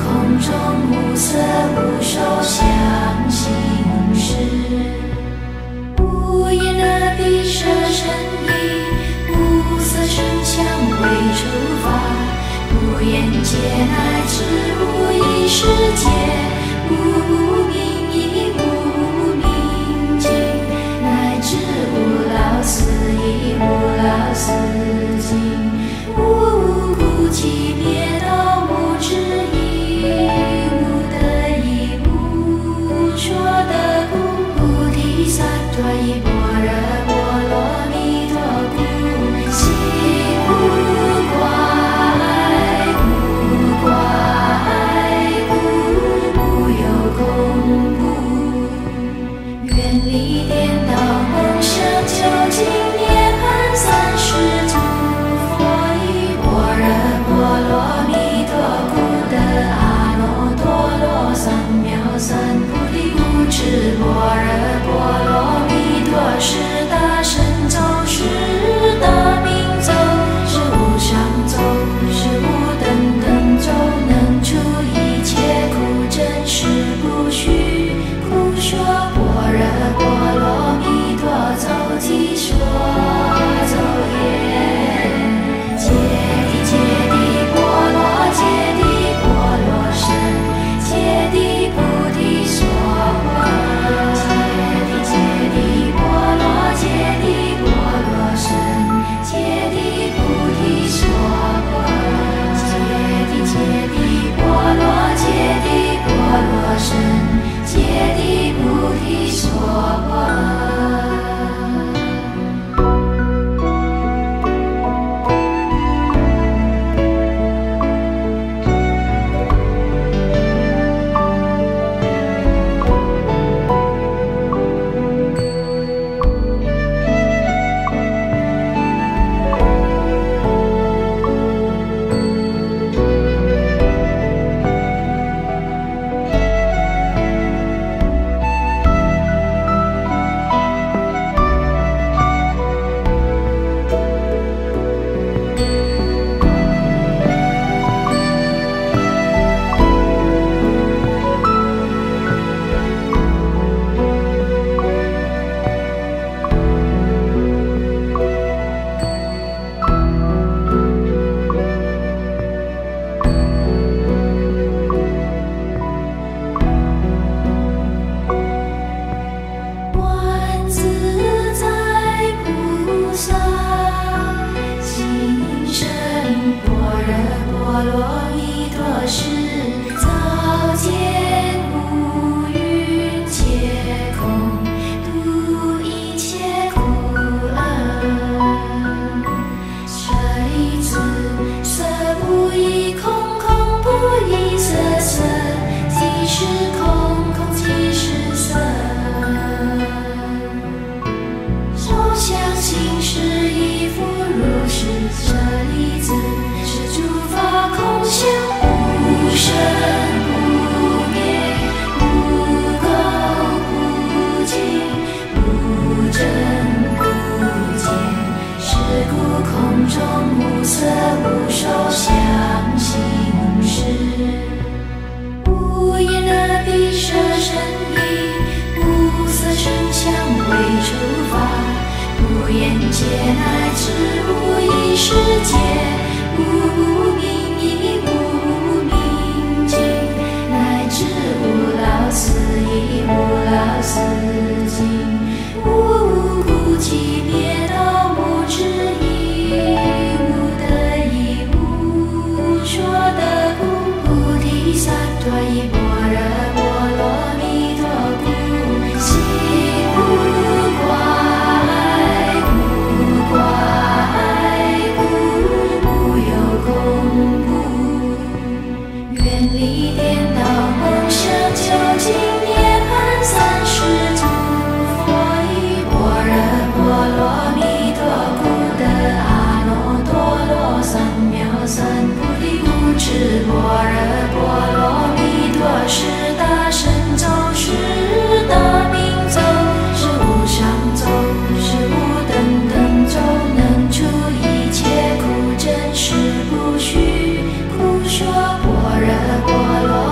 空中无色无受想行识，无眼耳鼻舌身意，无色声香味触法，无眼界乃至无意识界，无明亦无明尽，乃至无老死亦无老死尽，无苦集灭道无智亦无得亦无说得故，菩提萨埵依般若波罗蜜多故，悉无挂碍，无挂碍故，无有空故，远离颠倒梦想，究竟涅槃三世诸佛依般若波罗蜜多故得阿耨多罗三藐三菩提故，知般若波罗蜜多是大神咒，是大明咒，是无上咒，是无等等咒，能除一切苦真实不虚，苦说般若波罗蜜多咒即说咒言，揭谛揭谛波罗揭谛波罗僧，揭谛菩提所波，揭谛揭谛波罗揭谛波罗僧，揭谛菩提所波，揭谛揭谛波罗揭谛波罗僧，揭谛菩提所波。界乃至无意识界，无明亦无明尽，乃至无老死亦无老死尽，无苦集灭道无智亦无得亦无说得故，菩提萨埵依般若波罗蜜多故，悉无挂碍，无挂碍故，无有空故，远离颠倒梦想，究竟涅槃三世诸佛依般若波罗蜜多故得阿耨多罗三藐三菩提故，知般若波罗蜜多是大神咒，是大明咒，是无上咒，是无等等咒，能除一切苦真实不虚，苦说般若波罗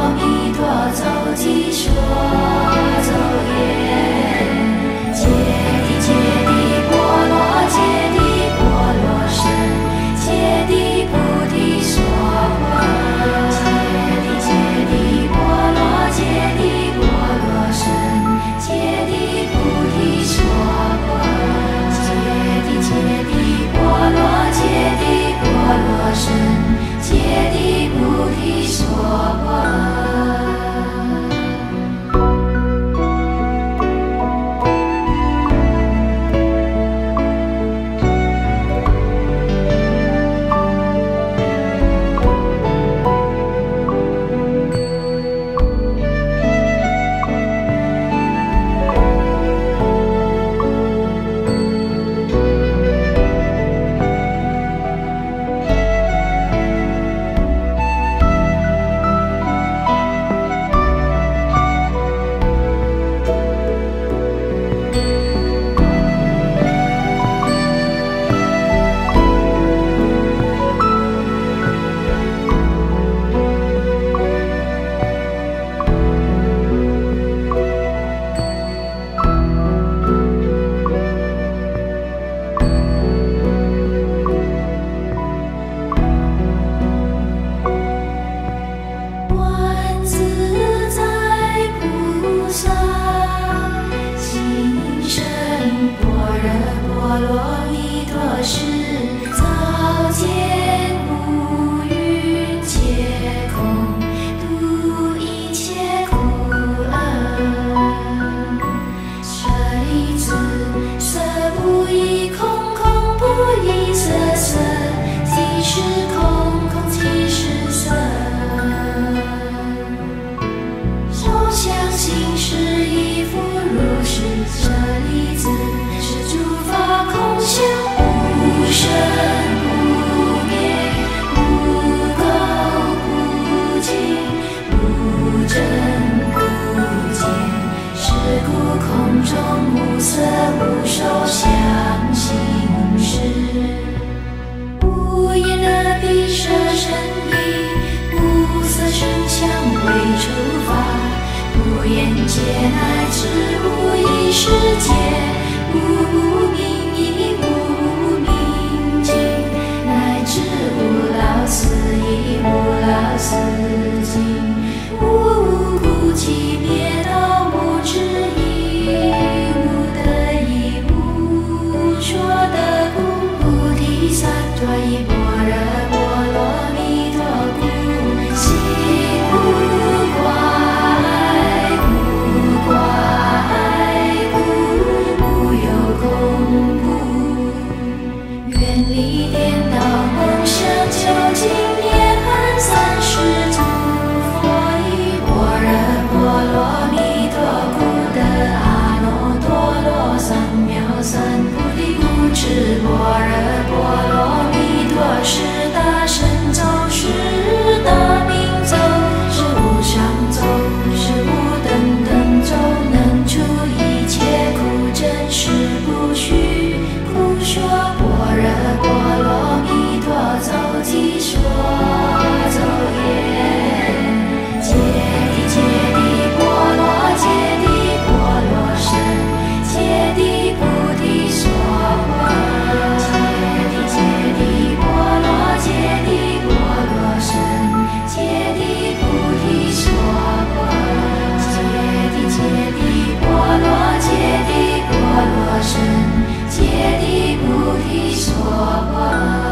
为处罚，不言戒乃至无一世界，无明亦无明尽，乃至无老死亦无老死尽，无故寂灭道无智亦无得亦无说得故，菩提萨埵依般若波罗蜜多故，悉不挂碍，不挂碍故，无有空故，远离颠倒梦想，究竟涅槃三世诸佛依般若波罗蜜多故得阿耨多罗三藐三菩提故，知般若波罗蜜多是大神咒，是大明咒，是无上咒，是无等等咒，能除一切苦，真实不虚。苦说般若波罗蜜多咒偈说咒言，揭谛揭谛波罗揭谛波罗僧，揭谛菩提所波，揭谛揭谛波罗揭谛波罗僧，揭谛菩提所波，揭谛揭谛波罗揭谛波罗僧，揭谛菩提所波。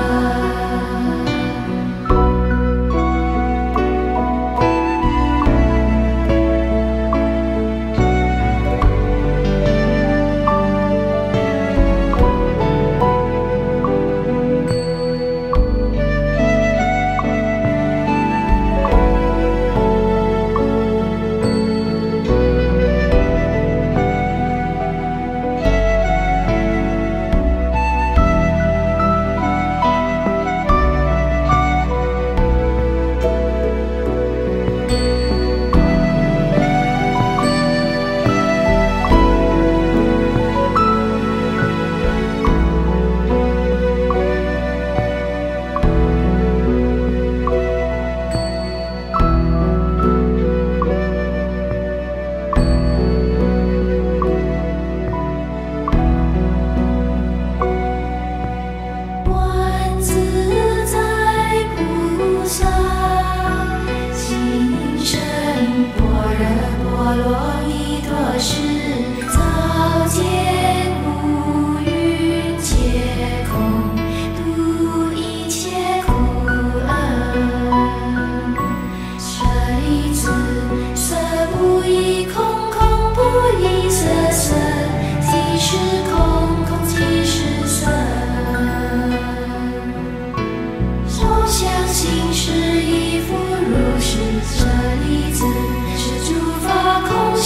空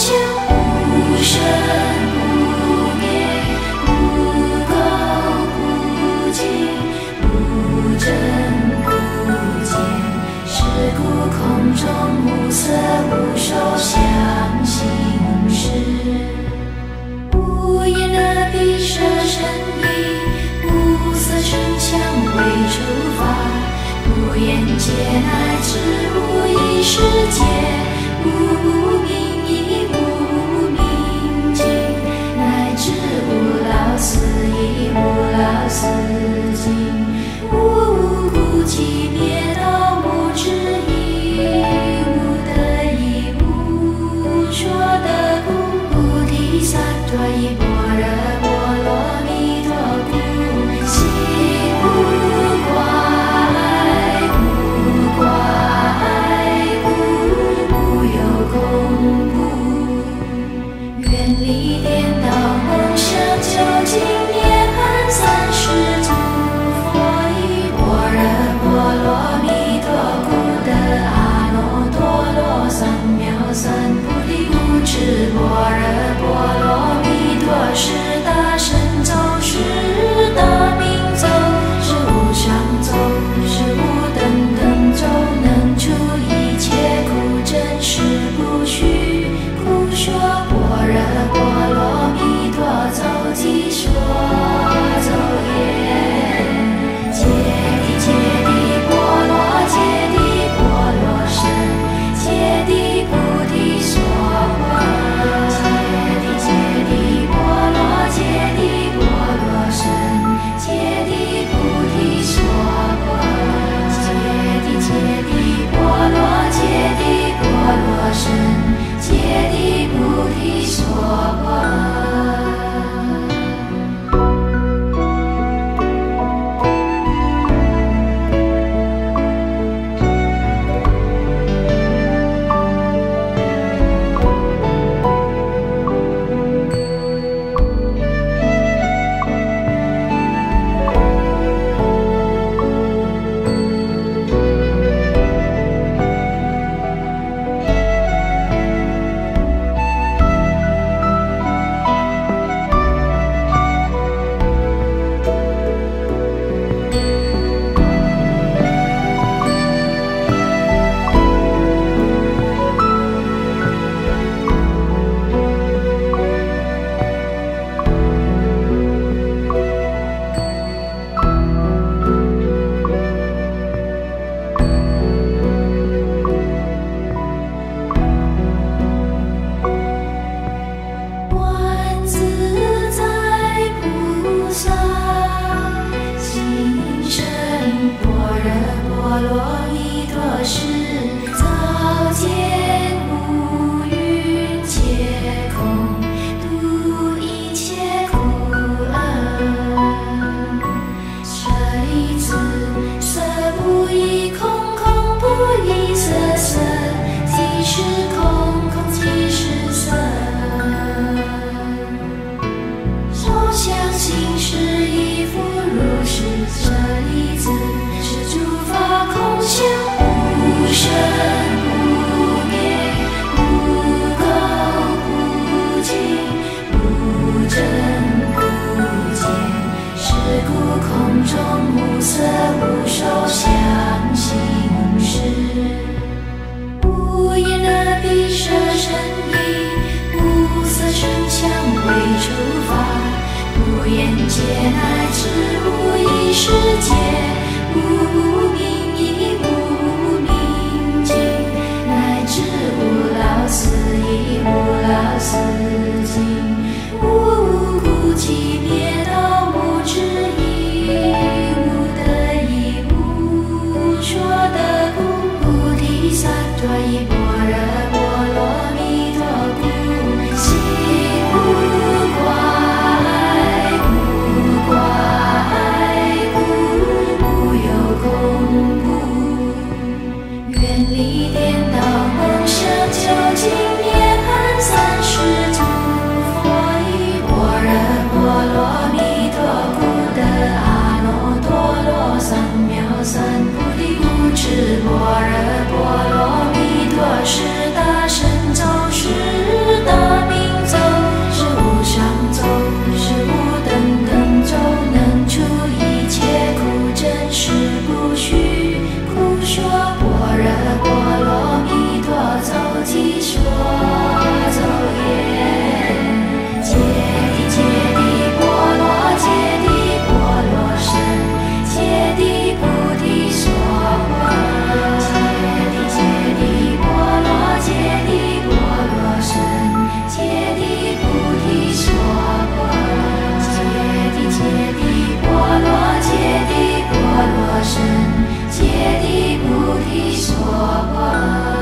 为处罚，不言戒乃至无一世界，无明亦无明尽，乃至无老死亦无老死尽，无故寂灭道无知亦无得亦无说得故，菩提萨埵依般若波罗蜜多故，悉不挂碍，不挂碍故，无有空故，远离颠倒梦想，究竟涅槃三世诸佛依般若波罗蜜多故得阿耨多罗三藐三菩提故，知般若波罗蜜多是大神咒，是大明咒，是无上咒，是无等等咒，能除一切苦真实不虚，苦说般若波罗蜜多咒即说咒言，揭谛揭谛波罗揭谛波罗僧，揭谛菩提所波，揭谛揭谛波罗揭谛波罗僧，揭谛菩提所波，揭谛揭谛波罗揭谛波罗僧，揭谛菩提所波。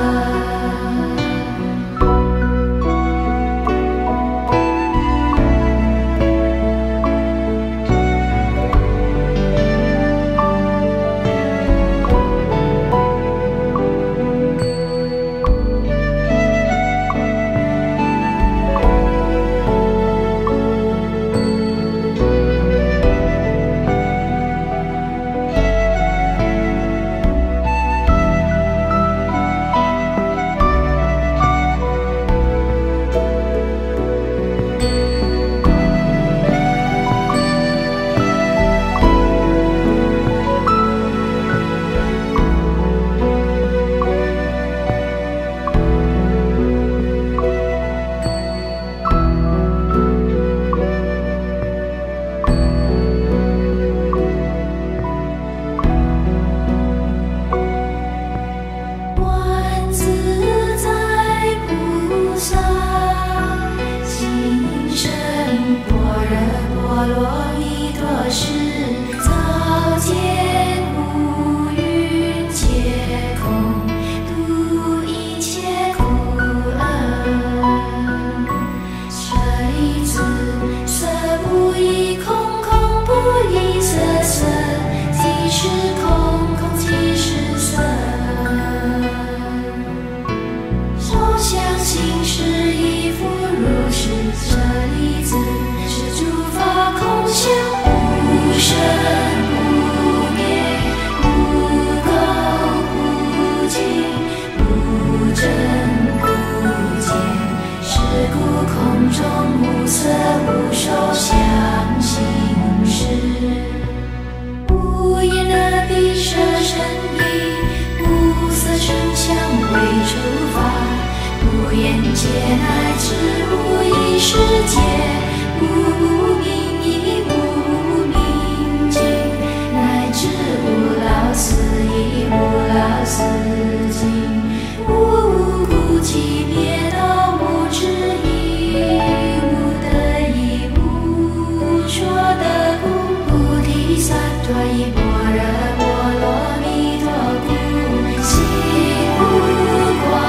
戒乃至无一世界，无明亦无明尽，乃至无老死亦无老死尽，无故寂灭道无知亦无得亦无说得故，菩提萨埵依般若波罗蜜多故，悉不挂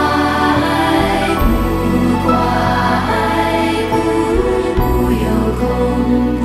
碍，不挂碍故，无有空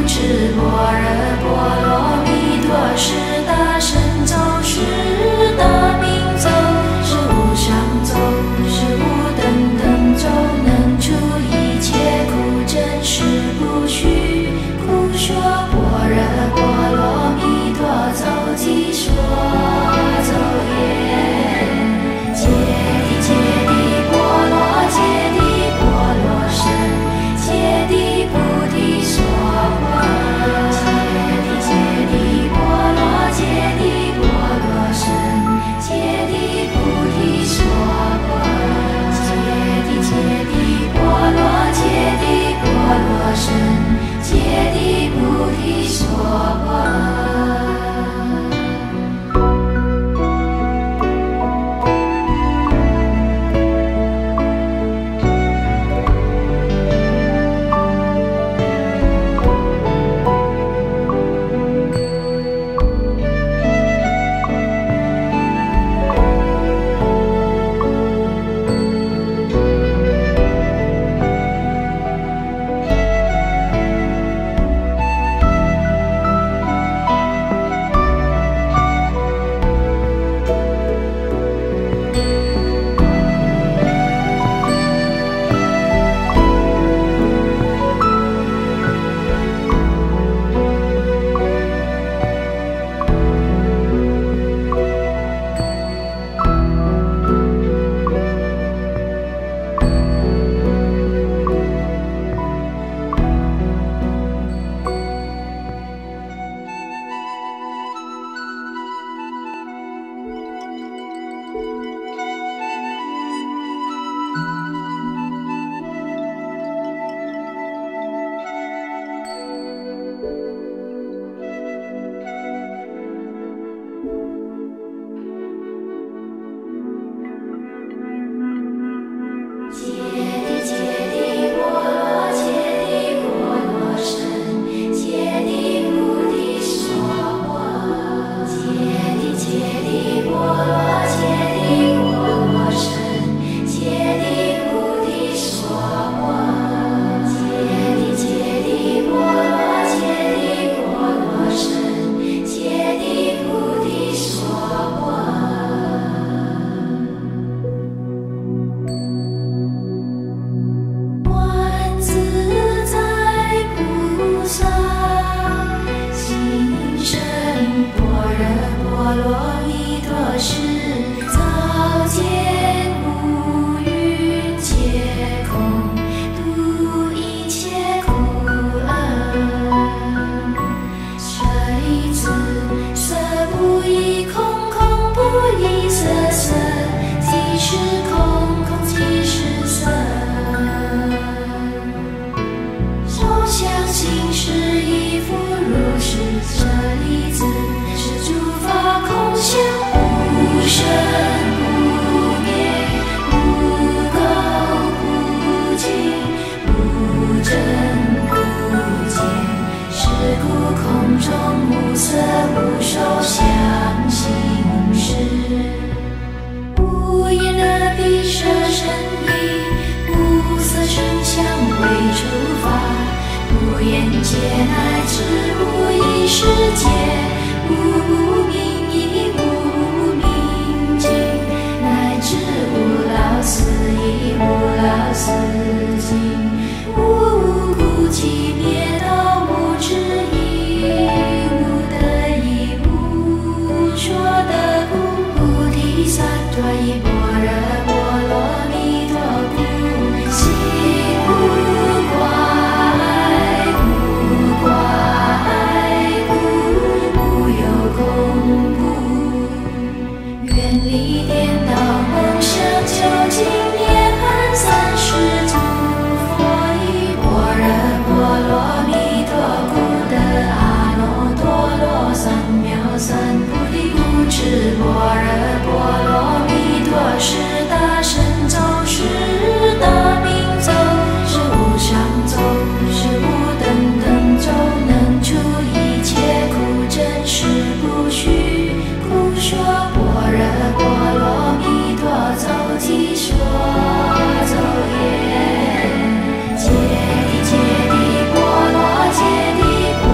智般若波罗蜜多，是大神咒，是大明咒，是无上咒，是无等等咒，能除一切苦，真实不虚。苦说般若波罗蜜多，咒即说咒言。揭谛揭谛波罗揭谛波罗僧，揭谛菩提所波。揭谛揭谛波罗揭谛波罗僧，揭谛菩提所波。揭谛揭谛波罗揭谛波罗僧，揭谛菩提所波。界乃至无意识界，无明亦无明尽，乃至无老死亦无老死尽，无故寂灭道无智亦无得亦无说得故，菩提萨埵依般若波罗蜜多故，悉不挂远离颠倒梦想，究竟涅槃三世诸佛依般若波罗蜜多故得阿耨多罗三藐三菩提故知般若波罗蜜多是大神咒，是大明咒，是无上咒，是无等等咒，能除一切苦，真实不虚。故说般若波罗蜜多，咒即说咒言。揭谛揭谛波罗揭谛波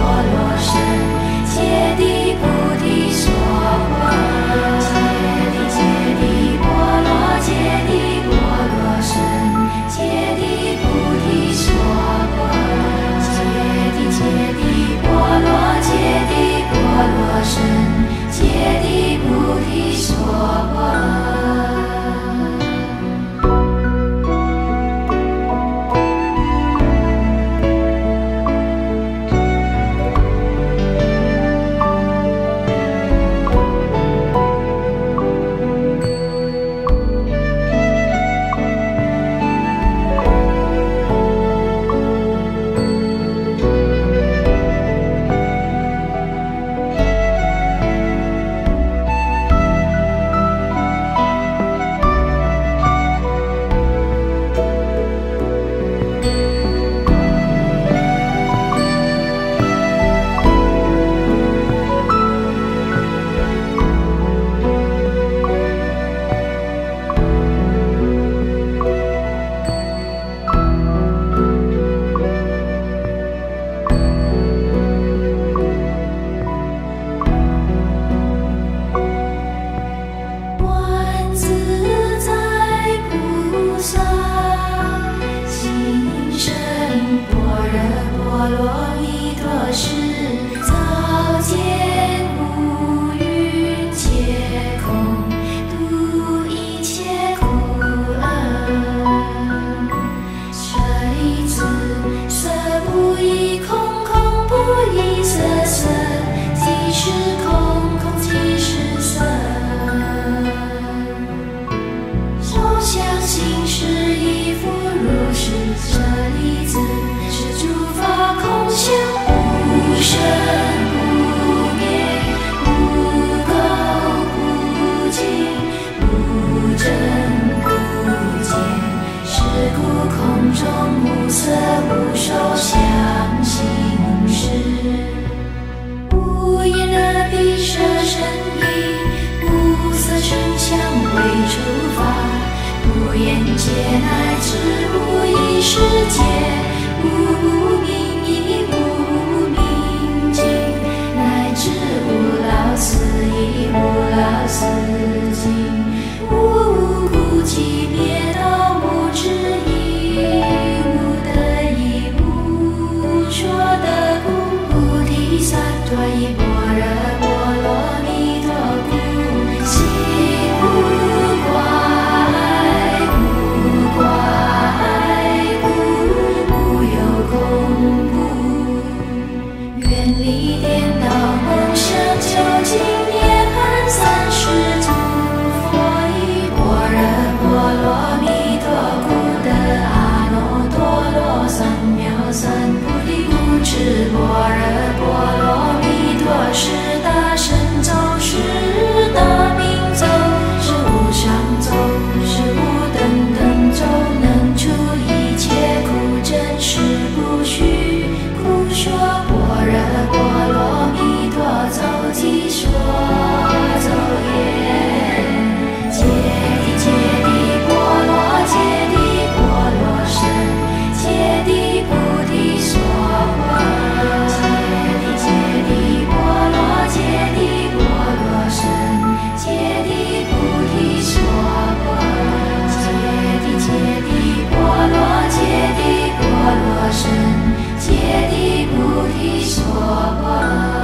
界乃至无一世界，无明亦无明尽，乃至无老死亦无老死尽，无故寂灭道无之一，无得一无说得故，菩提萨埵依般若波罗蜜多故，悉不挂碍，不挂碍故，故有空故，远离颠倒梦想，究竟涅槃三世诸佛依般若波罗蜜多故得阿耨多罗三藐三菩提，故知般若波罗蜜多是大神咒，是大明咒，是无上咒，是无等等咒，能除一切苦真实不虚，故说般若波罗蜜多咒即说咒言。揭谛揭谛波罗揭谛波罗僧，揭谛菩提所波，揭谛揭谛波罗揭谛波罗僧，揭谛菩提所波，揭谛揭谛波罗揭谛波罗僧，揭谛菩提所波。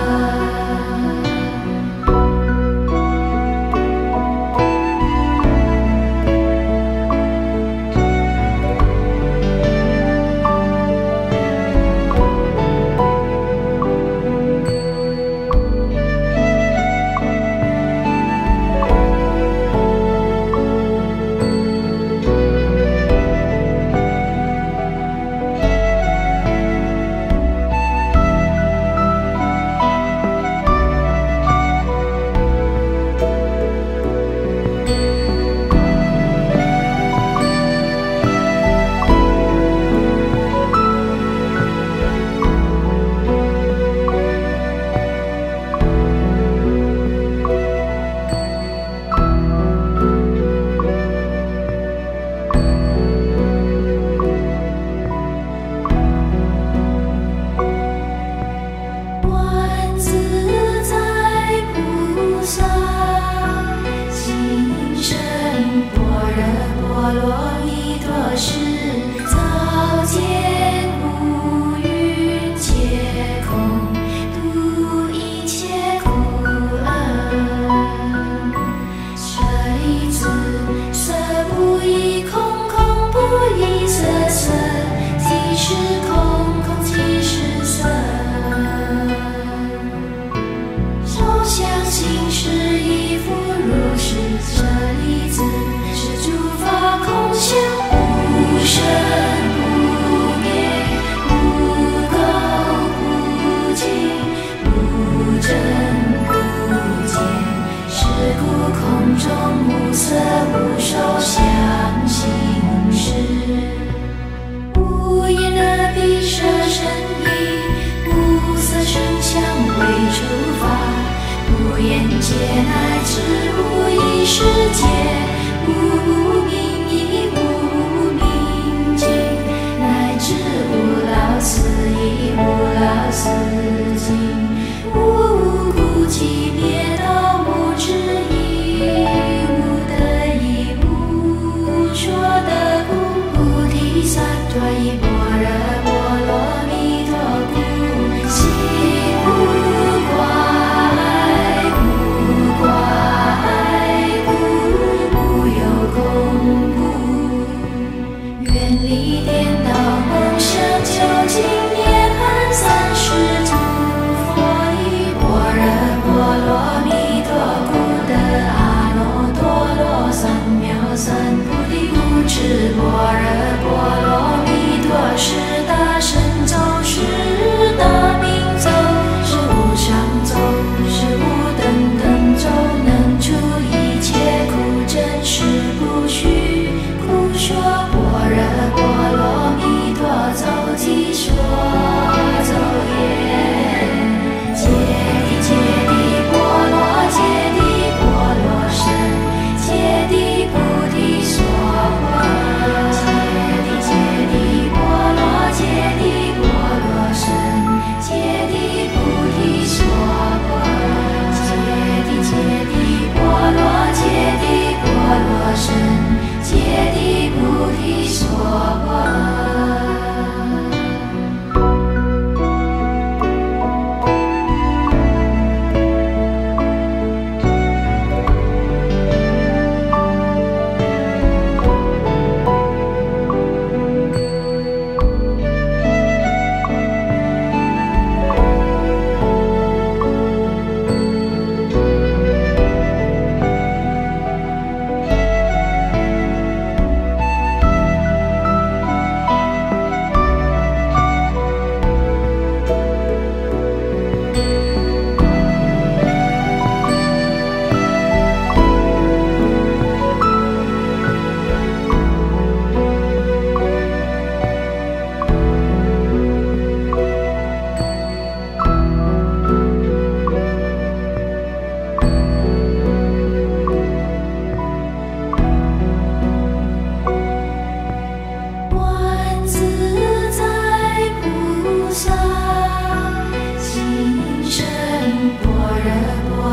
界乃至无一世界，无明亦无明尽，乃至无老死亦无老死尽，无故寂灭道无之一，无得一无说得故，菩提萨埵依般若波罗蜜多故，悉不挂碍，不挂碍故，故有空故，远离颠倒梦想，究竟涅槃三世。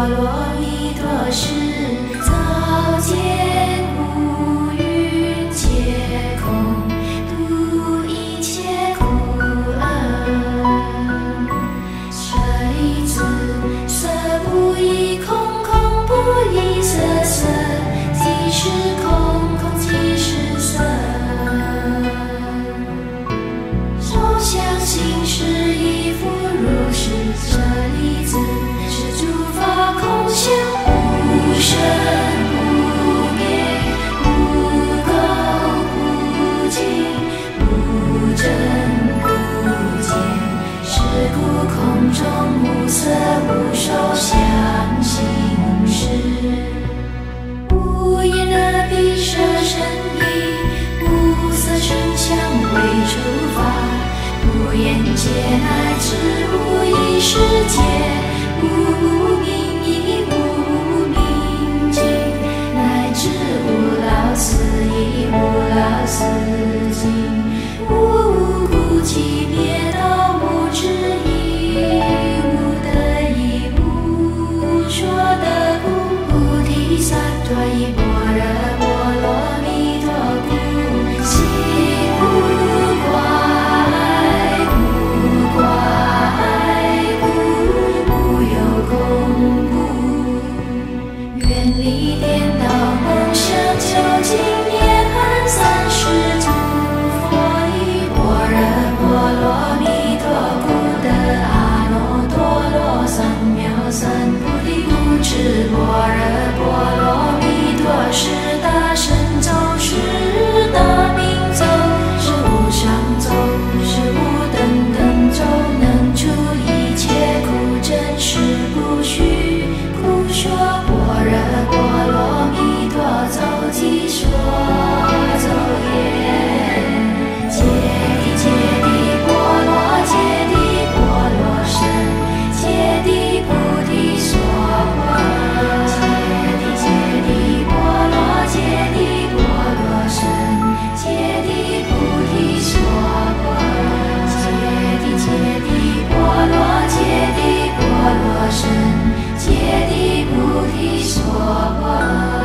罗蜜多时，照见五蕴皆空，度一切苦厄。水之色不异空，空不异色，色即是空，空即是色。受想行识亦复如是，舍利子，是诸法空相，无生不灭，无垢不净，无真不见。是故空中无色无受想行识，无眼耳鼻舌身意，无色声香味触法，无眼界乃至无意识界，无明亦无明尽，乃至无老死亦无老死尽，无故即灭道，无智亦无得亦无说得故，菩提萨埵依般若波罗蜜多故，悉不挂碍，不挂碍故，无有空故，远离颠倒梦想，究竟涅槃三世诸佛依般若波罗蜜多故，得阿耨多罗三藐三菩提故，知般若波罗蜜多是大神咒，是大明咒，是无上咒，是无等等咒，能除一切苦，真实不虚。故说般若波罗蜜多咒，即说咒言。揭谛揭谛波罗揭谛波罗僧，揭谛菩提所波。揭谛揭谛波罗揭谛波罗僧，揭谛菩提所波。揭谛揭谛波罗揭谛波罗僧，揭谛菩提所波。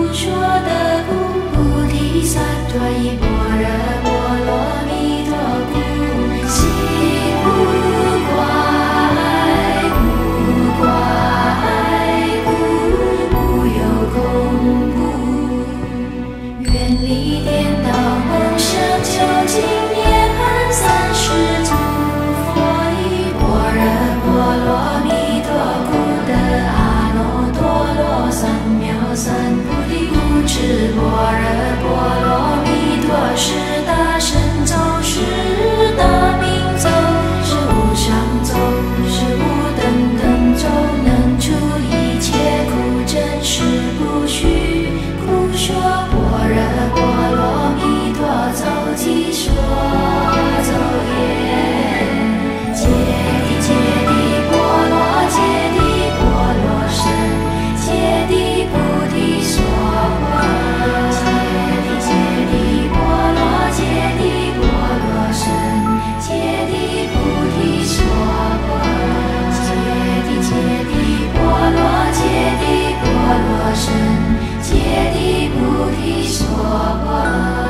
萨埵依般若波罗蜜多故。 颠倒梦想，究竟涅槃三世诸佛依。般若波罗蜜多故得阿耨多罗三藐三菩提。故知般若波罗蜜多是大神咒，是大明咒，是无上咒，是无等等咒，能除一切苦真实不虚。故说般若波罗蜜多咒即说咒言：揭谛揭谛波罗揭谛波罗僧，揭谛菩提所波。揭谛揭谛波罗揭谛波罗僧，揭谛菩提所波。揭谛揭谛波罗揭谛波罗僧，揭谛菩提所波。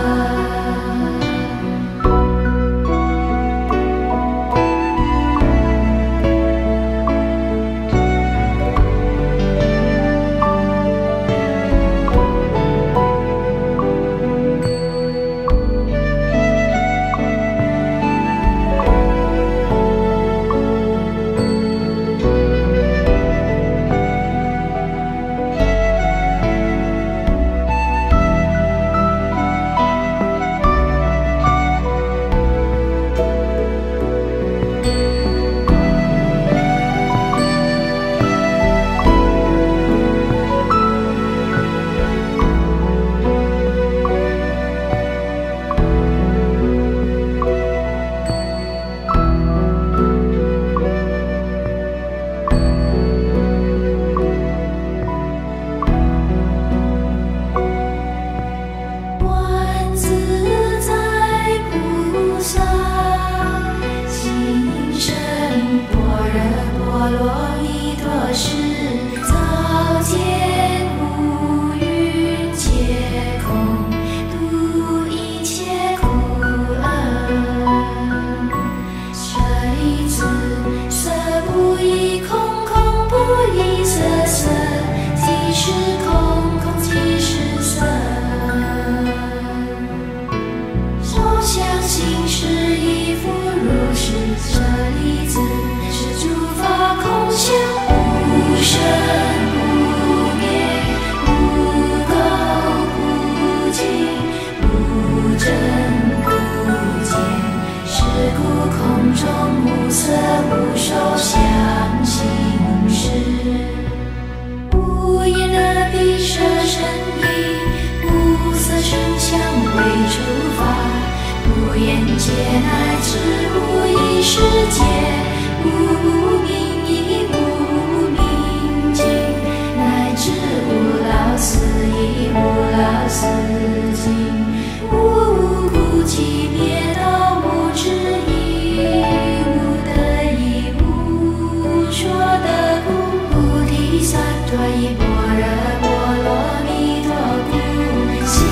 劫乃至无一世界，无明亦无明尽，乃至无老死亦无老死尽，无苦集灭道无智亦无得亦无说得故，菩提萨埵依般若波罗蜜多故，悉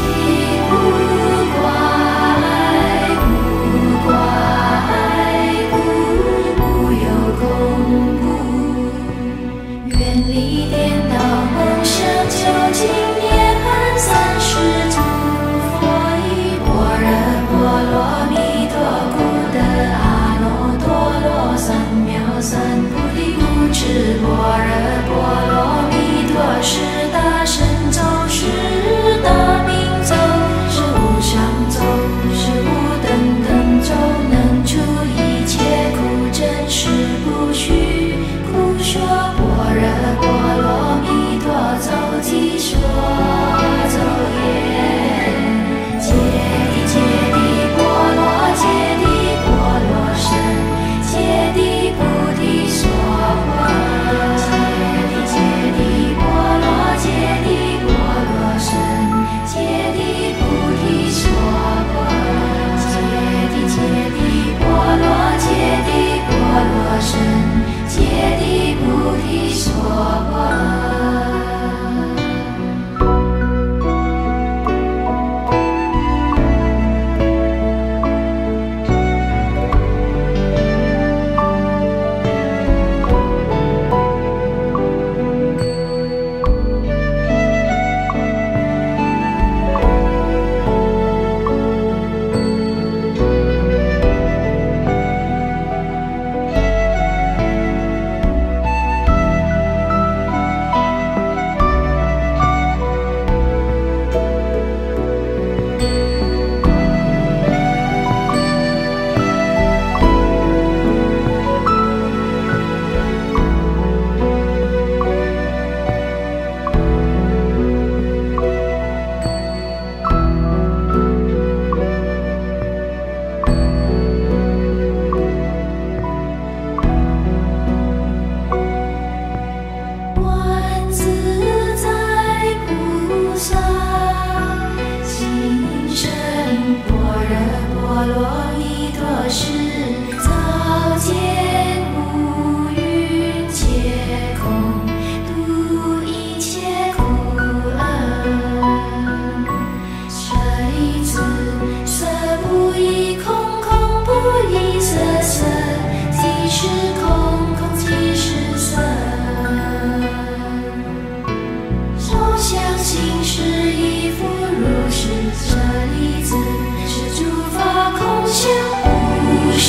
无挂碍故，挂碍故。 罗蜜多时，照见五蕴皆空，度一切苦厄。舍利子，色不异空，空不异色，色即是空，空即是色。受想行识亦复如是。舍利子，是诸法空相，无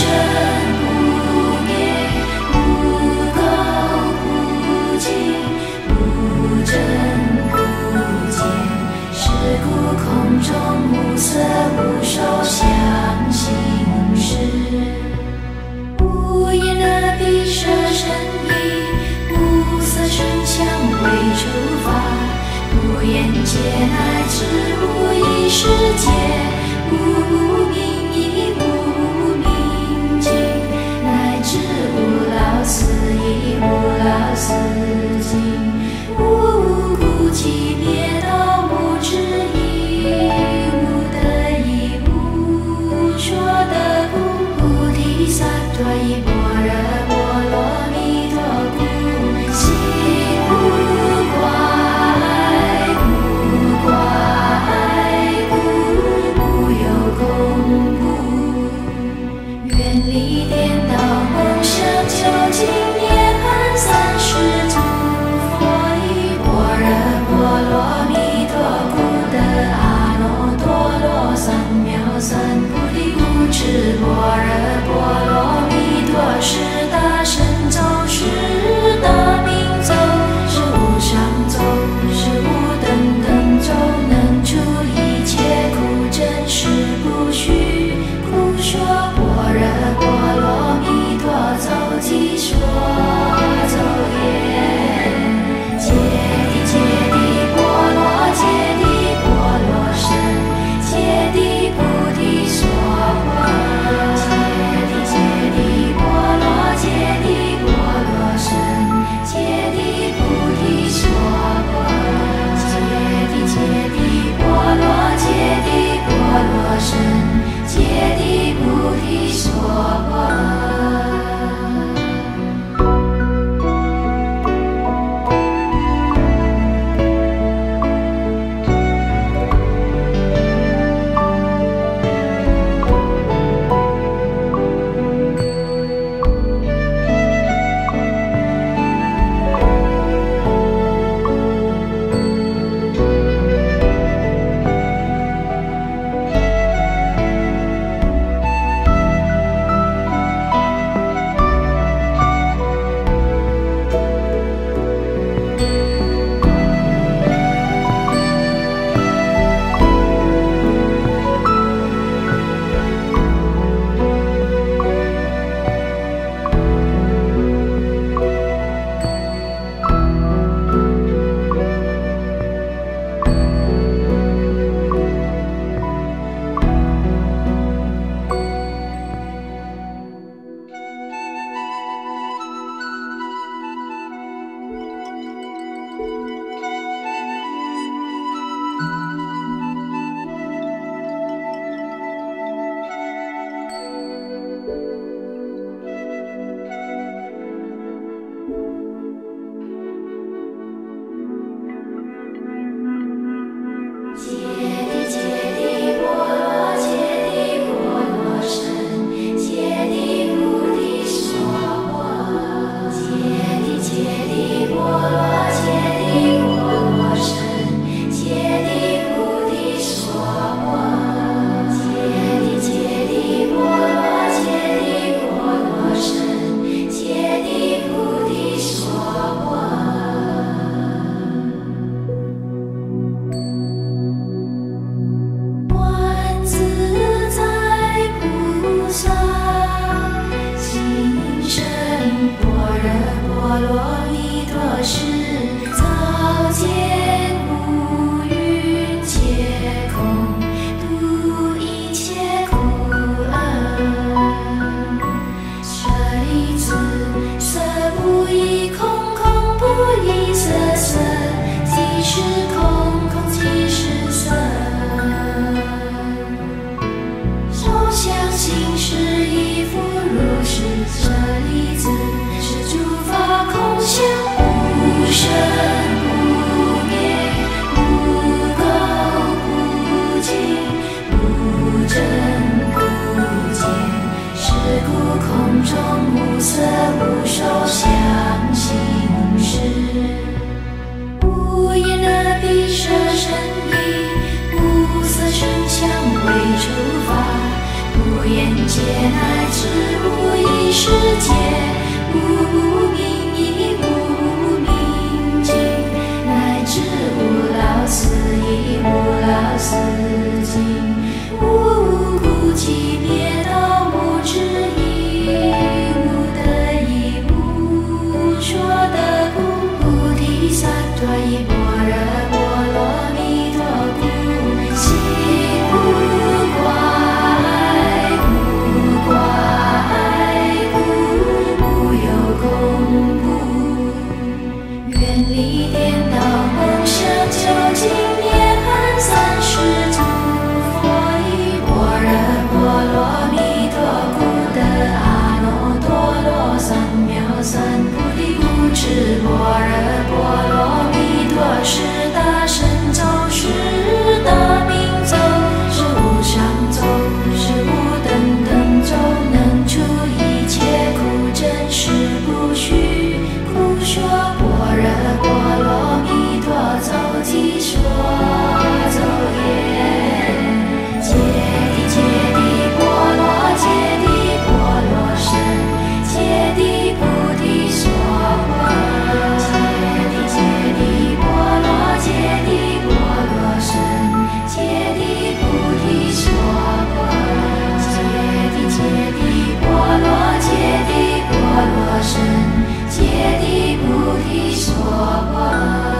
言戒乃至无意识界，无明亦无明尽，乃至无老死亦无老死尽，无故寂灭道无智亦无得亦无说得故，菩提萨埵依般若波罗蜜多故，悉无挂碍，无挂碍故，无有空故，远离颠倒梦想，究竟涅槃三世诸佛依般若波罗蜜多故得阿耨多罗三藐三菩提故，知般若波罗蜜多是大神咒，是大明咒，是无上咒，是无等等咒，能除一切苦真实不虚，苦说般若波罗蜜多咒即说咒言，揭谛揭谛波罗揭谛波罗僧，揭谛菩提所波，揭谛揭谛波罗揭谛波罗僧，揭谛菩提所波，揭谛揭谛波罗揭谛波罗僧，揭谛菩提所波。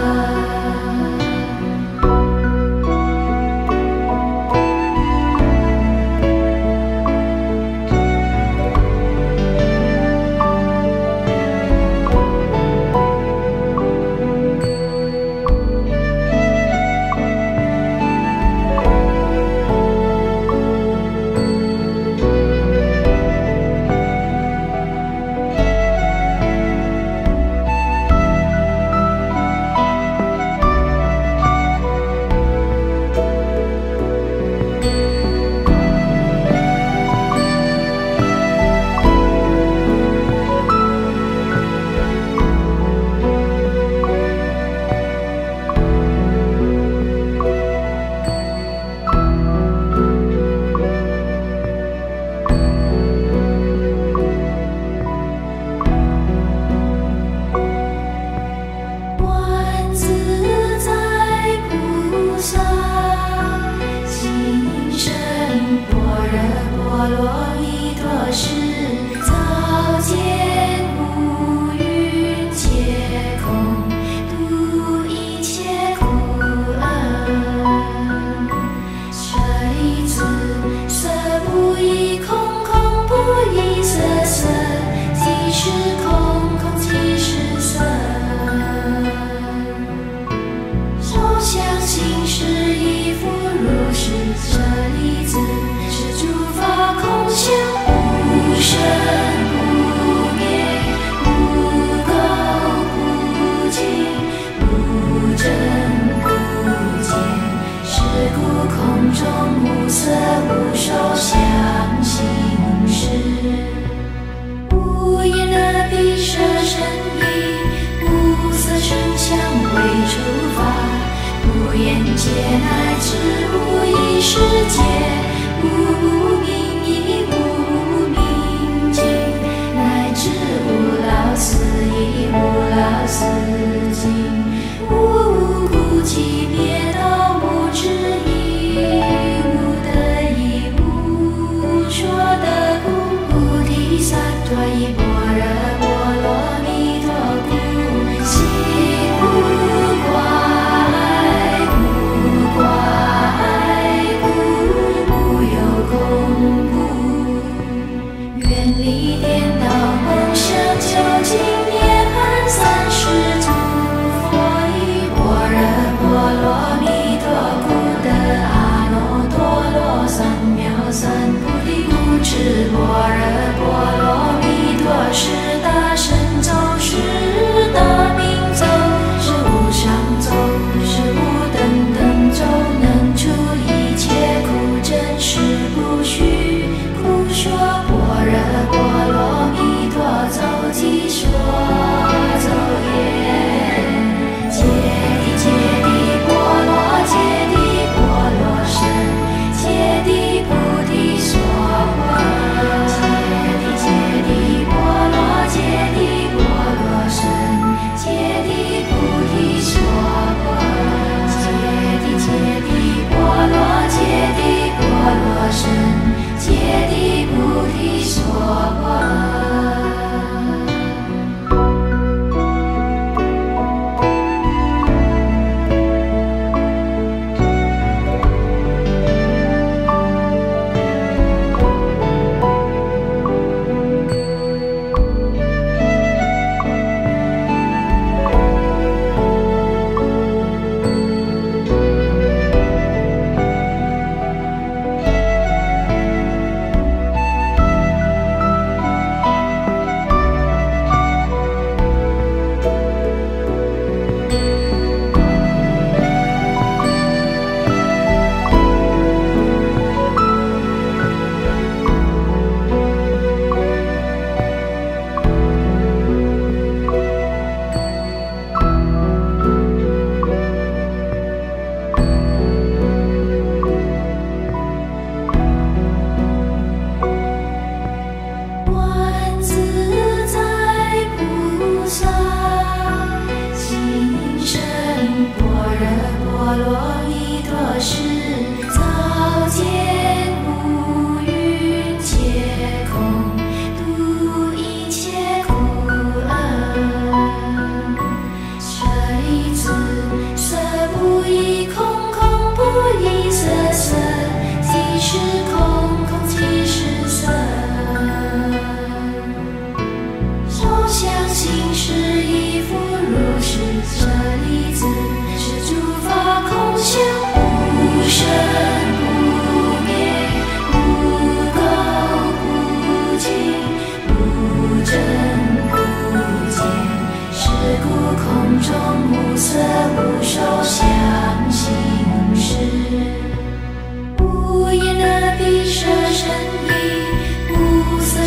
戒乃至无意识界，无明亦无明尽，乃至无老死亦无老死尽，无故寂灭道无智亦无得亦无说得故，菩提萨埵依般若波罗蜜多故，悉无挂碍，无挂碍故，无有空故，远离颠倒梦想，究竟涅槃三世诸佛依般若波罗蜜多故得阿耨多罗三藐三菩提故，知般若波罗蜜多是大神咒，是大明咒，是无上咒，是无等等咒，能除一切苦真实不虚，苦说般若波罗蜜多咒即说咒言，揭谛揭谛波罗揭谛波罗僧，揭谛菩提所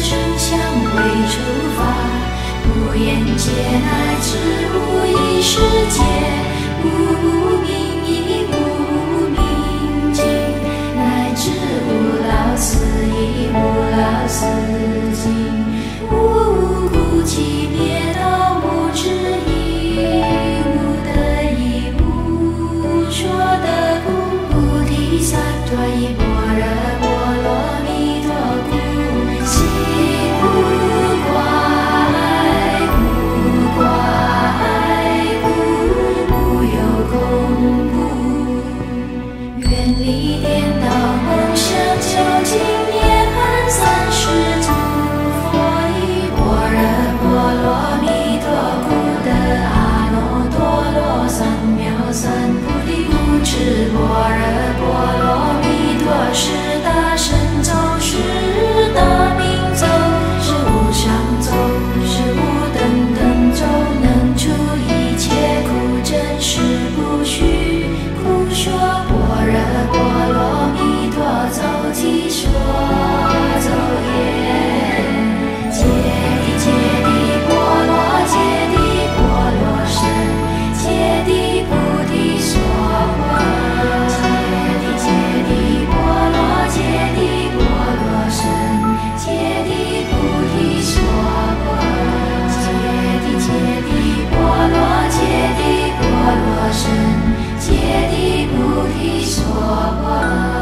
声香为处罚，不言戒乃至无一世界，无明亦无明尽，乃至无老死亦无老死尽，无故寂灭道无知亦无得亦无说得故，菩提萨埵依般若波罗蜜多故，悉不挂碍，不挂碍故，无有空故，远离颠倒梦想，究竟涅槃三世诸佛依般若波罗蜜多故得阿耨多罗三藐三菩提，故知般若波罗蜜多是大神咒，是大明咒，是无上咒，是无等等咒，能除一切苦，真实不虚。故说般若波罗蜜多咒即说咒言：揭谛揭谛波罗揭谛波罗僧，揭谛菩提所波，揭谛揭谛波罗揭谛波罗僧，揭谛菩提所波，揭谛揭谛波罗揭谛波罗僧，揭谛菩提所波。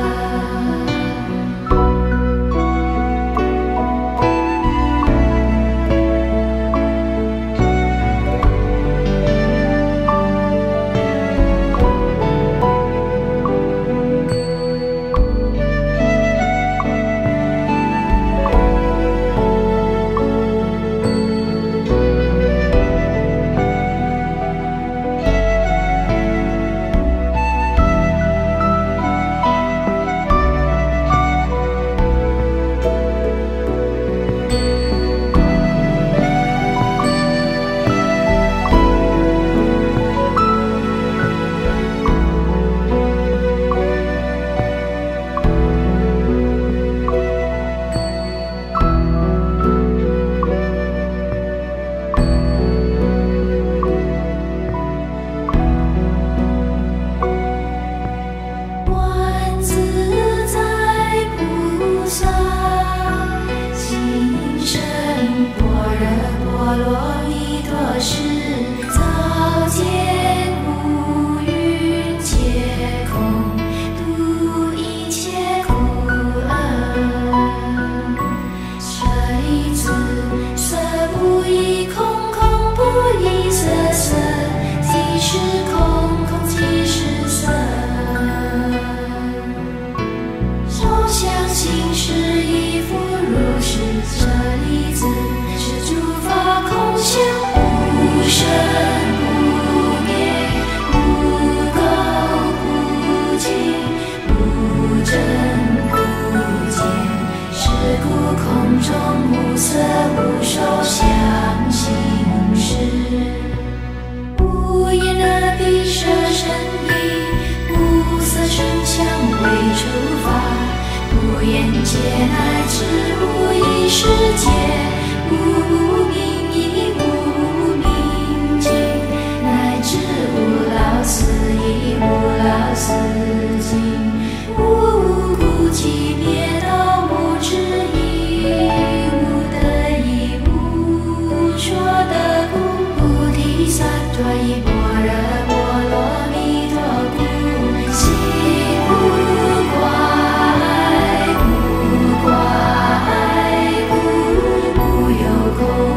戒乃至无一世界，无明亦无明尽，乃至无老死亦无老死尽，无故寂灭道无知亦无得亦无说得故，菩提萨埵依般若波罗蜜多故，悉不挂碍，不挂碍故，无有空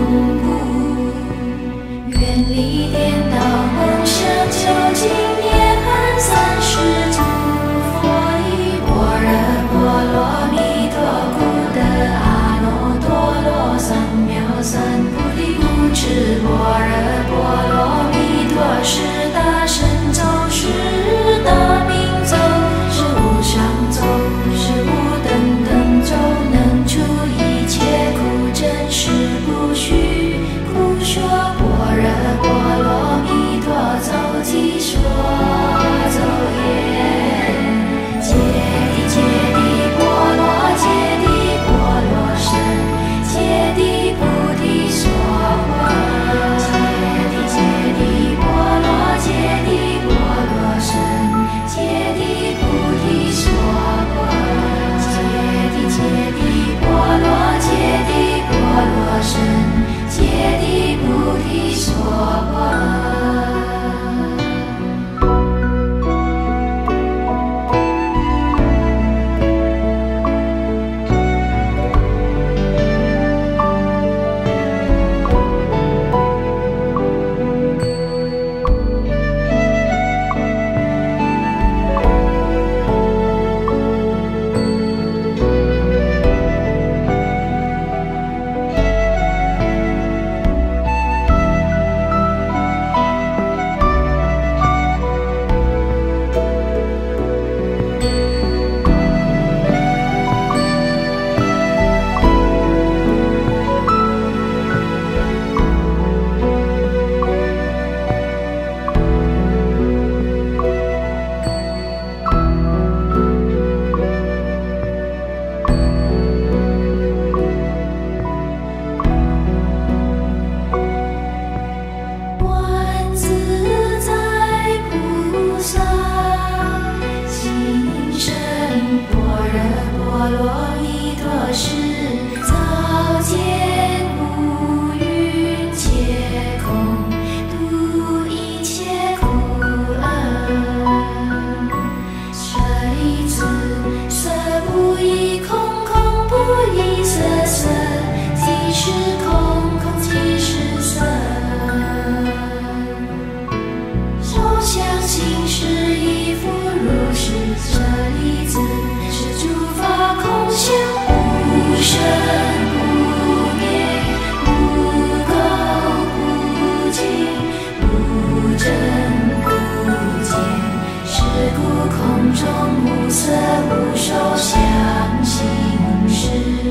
色无手相行识。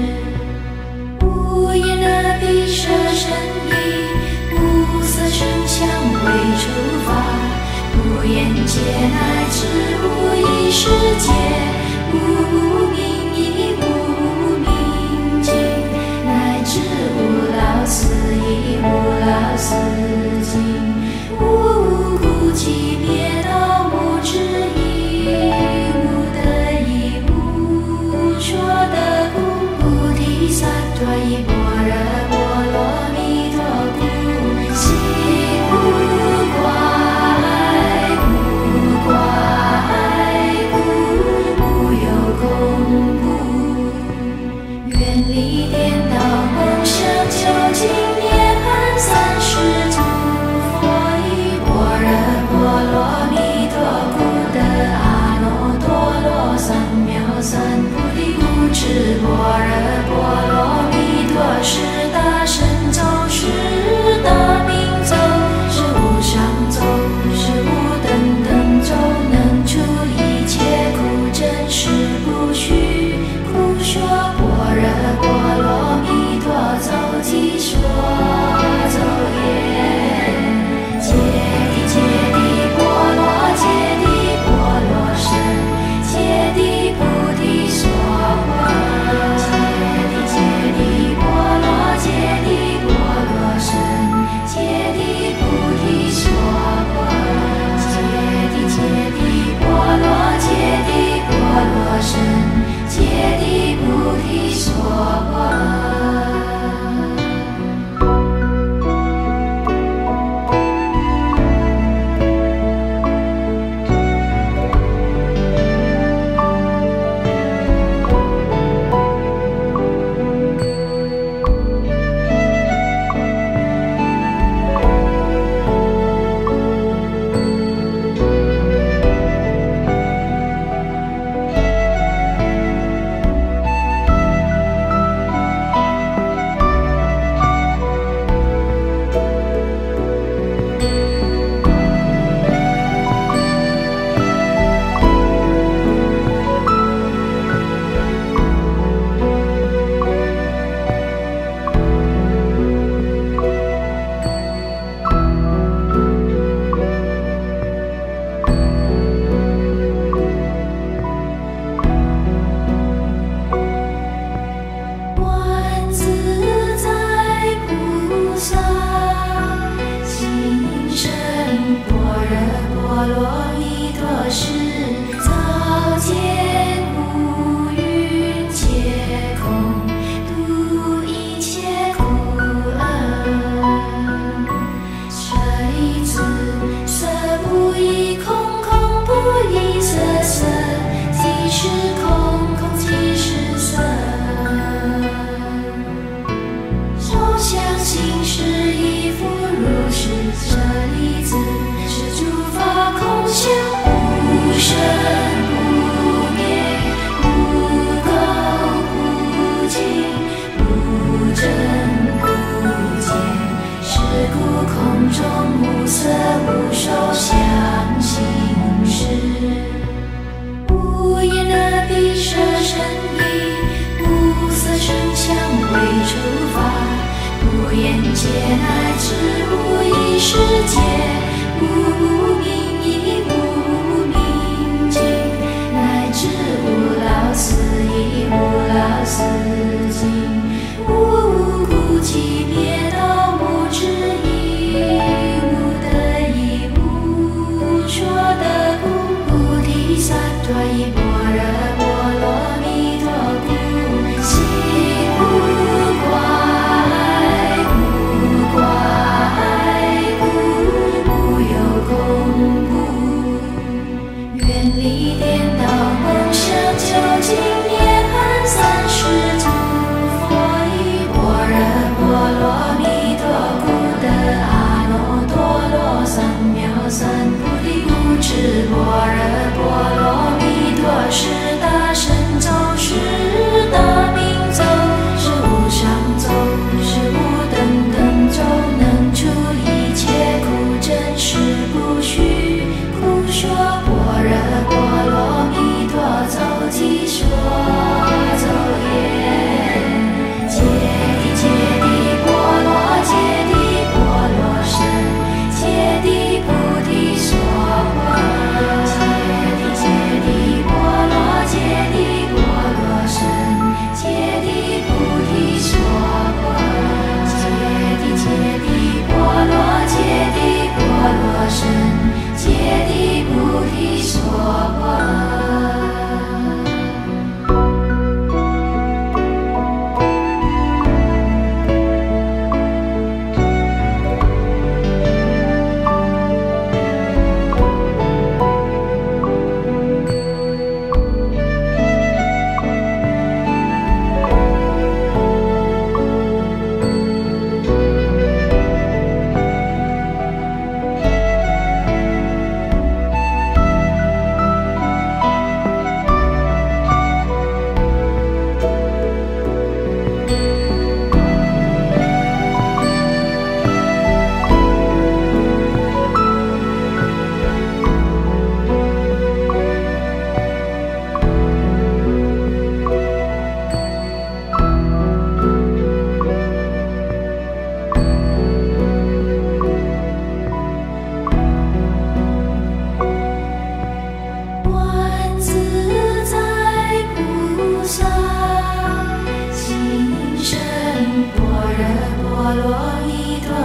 无言那地舍身意，无色声香味触法，不言界乃至无意识界，无明亦无明尽，乃至无老死亦无老死尽，无苦集灭道无智亦无得亦无说得故，菩提萨埵依般若波罗蜜多故，悉无挂碍，无挂碍故，无有空故，远离颠倒梦想，究竟涅槃三世诸佛依般若波罗蜜多故，得阿耨多罗三藐三菩提故，知般若波罗蜜多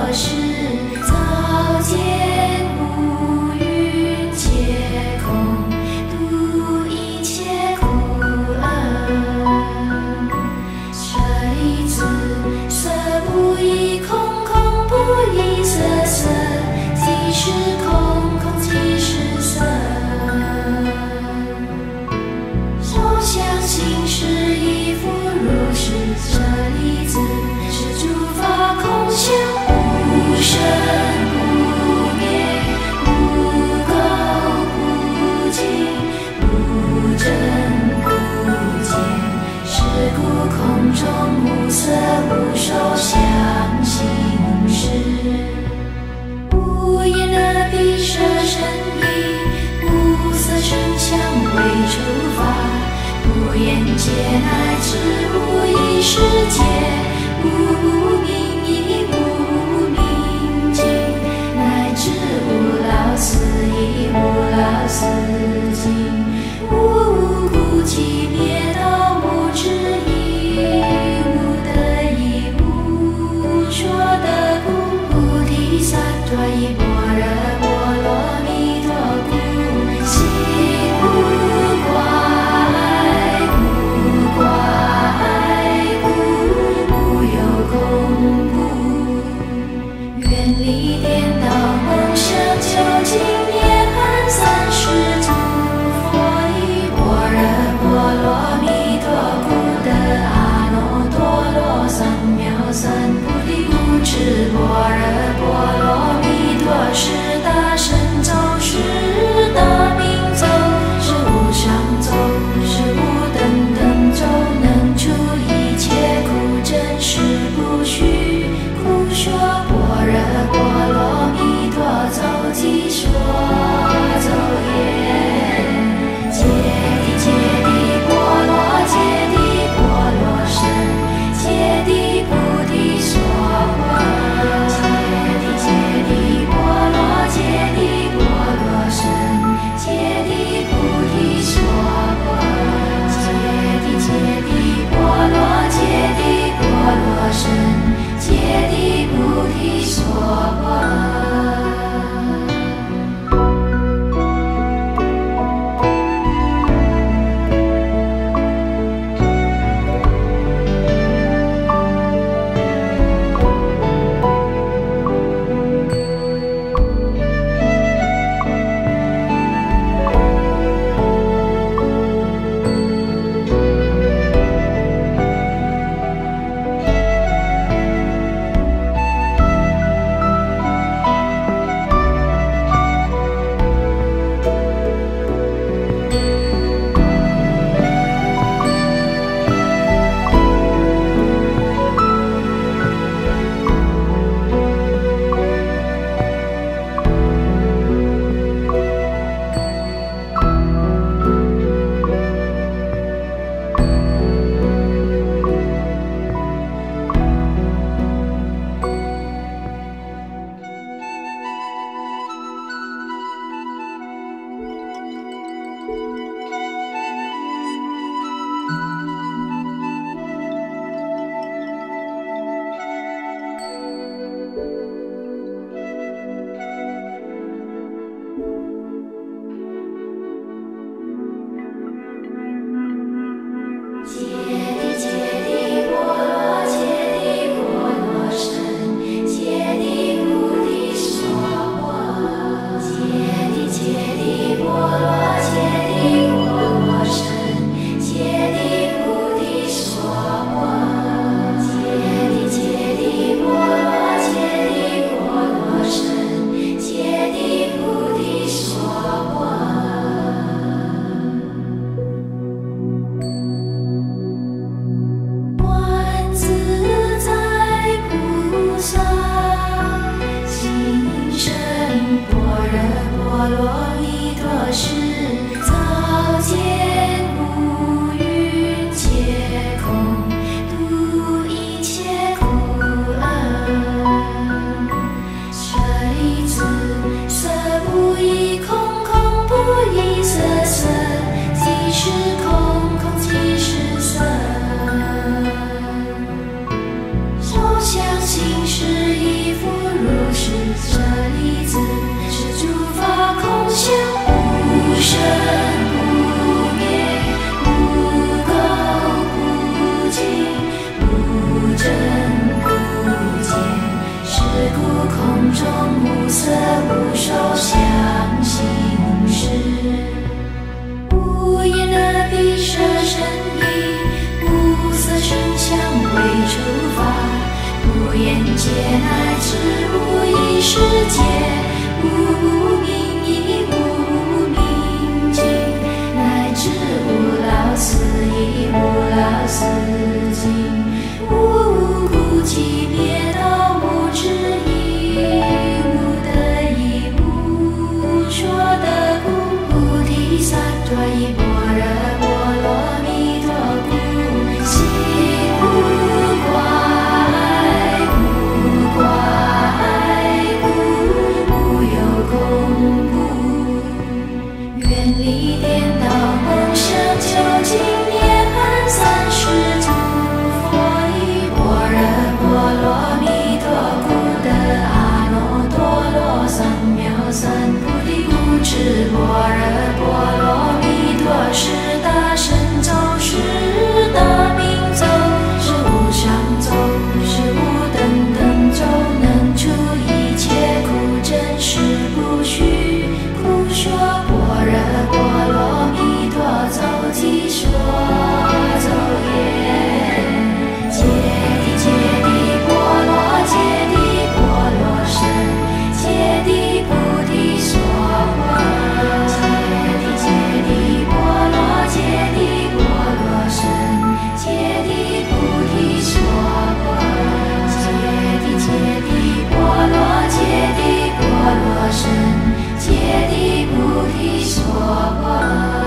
是早见无云皆空，度一切苦厄。这一字色不异空，空不异色，色即是空，空即是色。受想行识亦复如是，舍利子，是诸法空相，无生不灭，无垢不净，无真不见。是故空中无色无受想行识，无眼耳鼻舌身意，无色声香味触法，无眼界乃至无意识界，无明亦无明尽，乃至无老死亦无老死尽，无故寂灭道无智亦无得亦无说得故，菩提萨埵依般若波罗蜜多故，悉无挂碍，无挂碍故，无有空故，远离颠倒梦想，究竟涅槃三世诸佛依般若波罗蜜多故得阿耨多罗三藐三菩提故，知般若波罗蜜多是大神咒，是大明咒，是无上咒，是无等等咒，能除一切苦，真实不虚。苦说般若波罗蜜多咒，即说咒言：揭谛揭谛波罗揭谛波罗僧，揭谛菩提所波，揭谛揭谛波罗揭谛波罗僧，揭谛菩提所波，揭谛揭谛波罗揭谛波罗僧，揭谛菩提所波。行识亦复如乃至无一世界，无名亦无明尽，乃至无老死亦无老死尽，无故寂灭道无知亦无得亦无说得故，菩提萨埵依般若波罗蜜多故，悉不挂碍，不挂碍故，无有空故，远离颠倒梦想，究竟涅槃三世诸佛依般若波罗蜜多故得阿耨多罗三藐三菩提故，知般若波罗蜜多是大神咒，是大明咒，是无上咒，是无等等咒，能除一切苦，真实不虚，苦说般若波罗蜜多咒即说咒言，揭谛揭谛波罗揭谛波罗僧，揭谛菩提所波，揭谛揭谛波罗揭谛波罗僧，揭谛菩提所波，揭谛揭谛波罗揭谛波罗僧，揭谛菩提所波。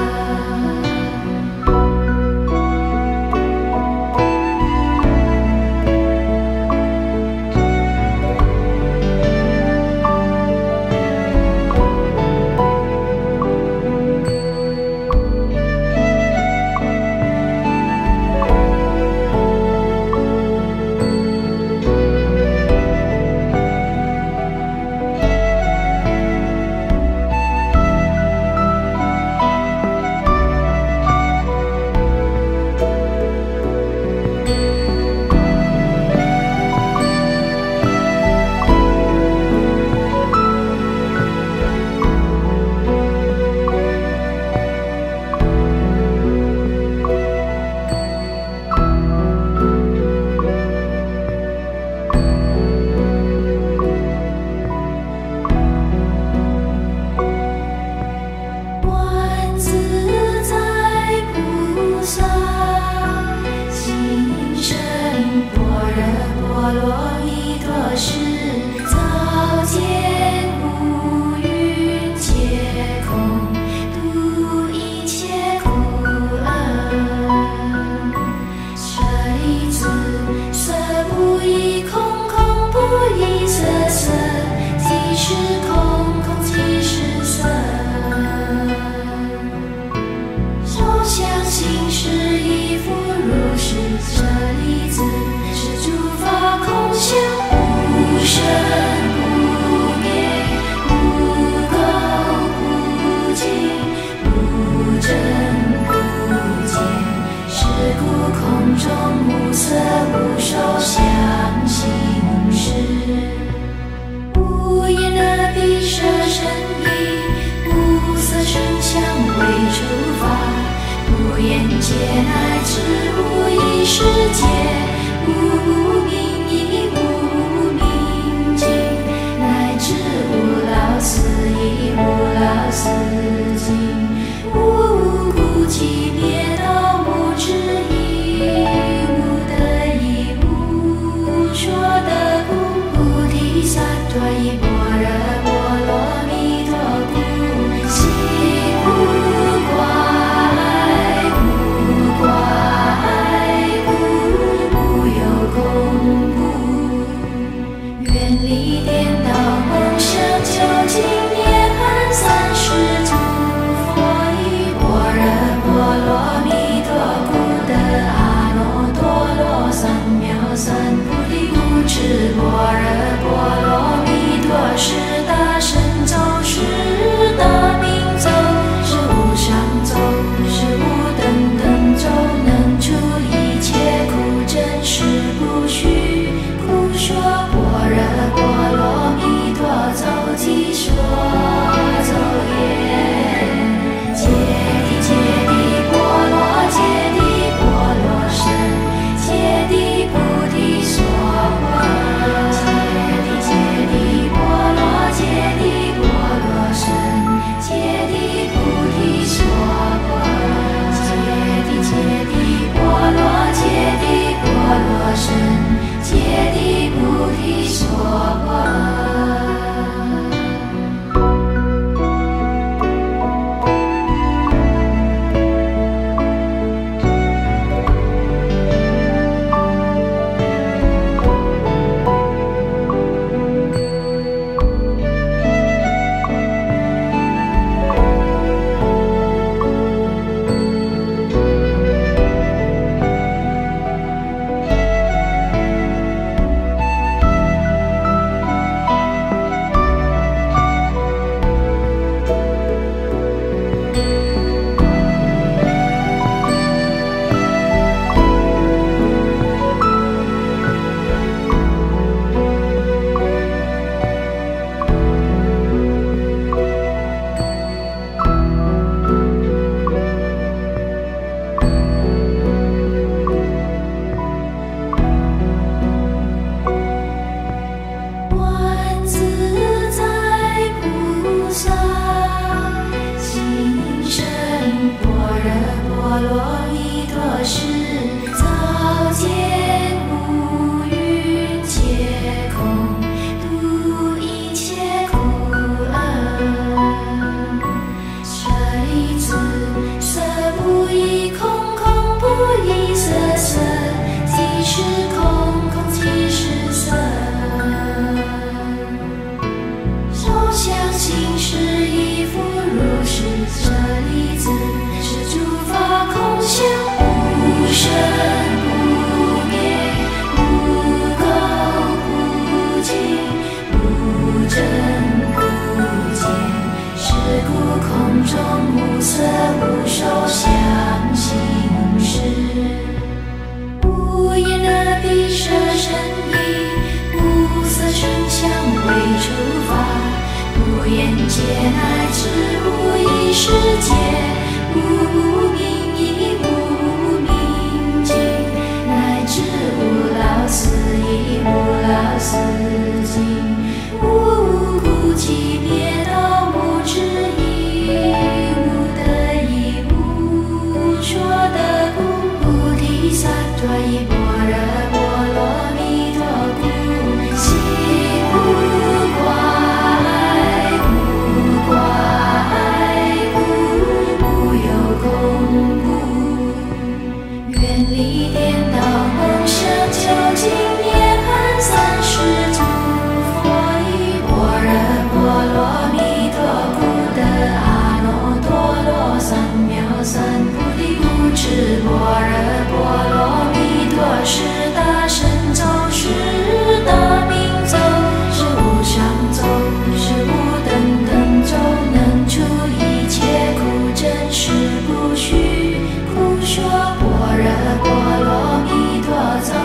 界乃至无一世界，无名亦无明尽。 身，揭谛菩提所波。界乃至无一世界，无明亦无明尽，乃至无老死亦无老死尽，无故即灭道，无智亦无得亦无说得故，菩提萨埵依般若波罗蜜多故，悉无挂。般若波罗蜜多是大神咒，是大明咒，是无上咒，是无等等咒，能除一切苦，真实不虚。苦说般若波罗蜜多咒。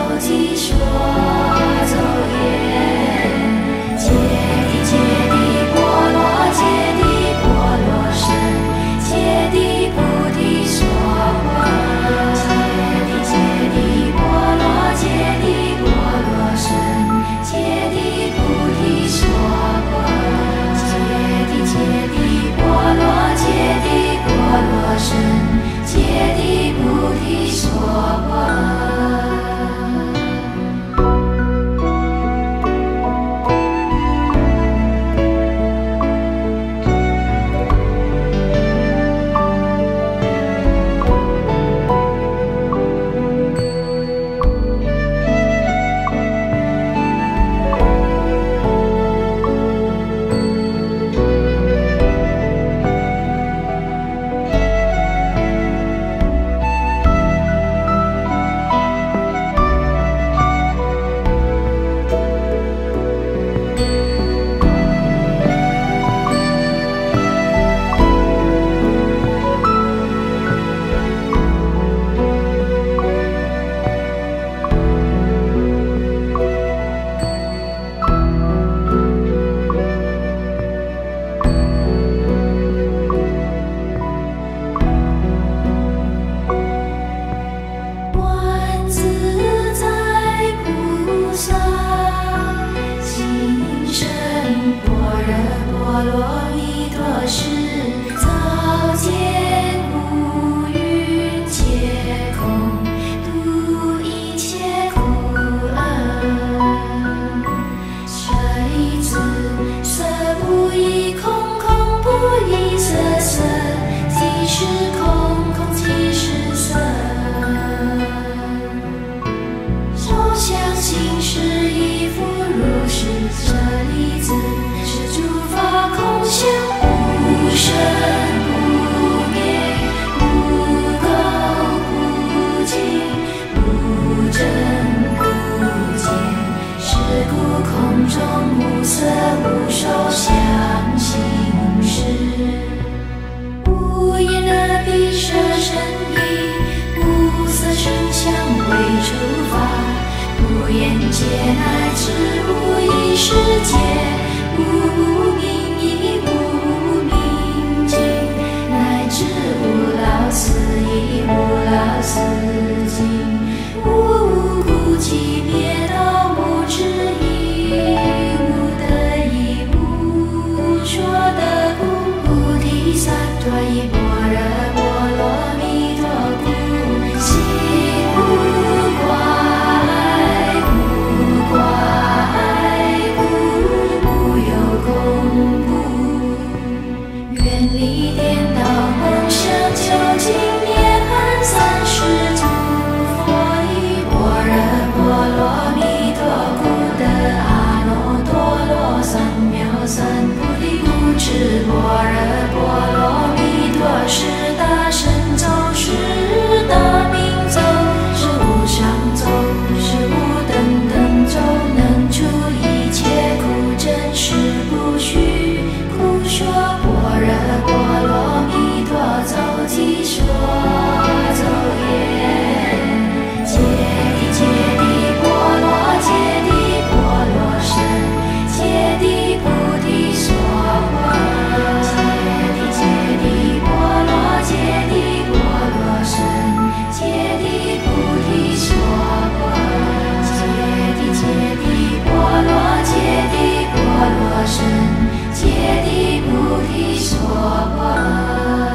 言界乃至无意识界，无明亦无明尽，乃至无老死亦无老死尽，无苦集灭道无智亦无得亦无说得故，菩提萨埵依般若波罗蜜多故，悉无挂碍，无挂碍故，无有空故，远离颠倒梦想，究竟涅槃三世诸佛依般若波罗蜜多故得阿耨多罗三藐三菩提故，知般若波罗蜜多是大神咒，是大明咒，是无上咒，是无等等咒，能除一切苦真实不虚，苦说般若波罗蜜多咒即说咒言，揭谛揭谛波罗揭谛波罗僧，揭谛菩提所波，揭谛揭谛波罗揭谛波罗僧，揭谛菩提所波，揭谛揭谛波罗揭谛波罗僧，揭谛菩提所波。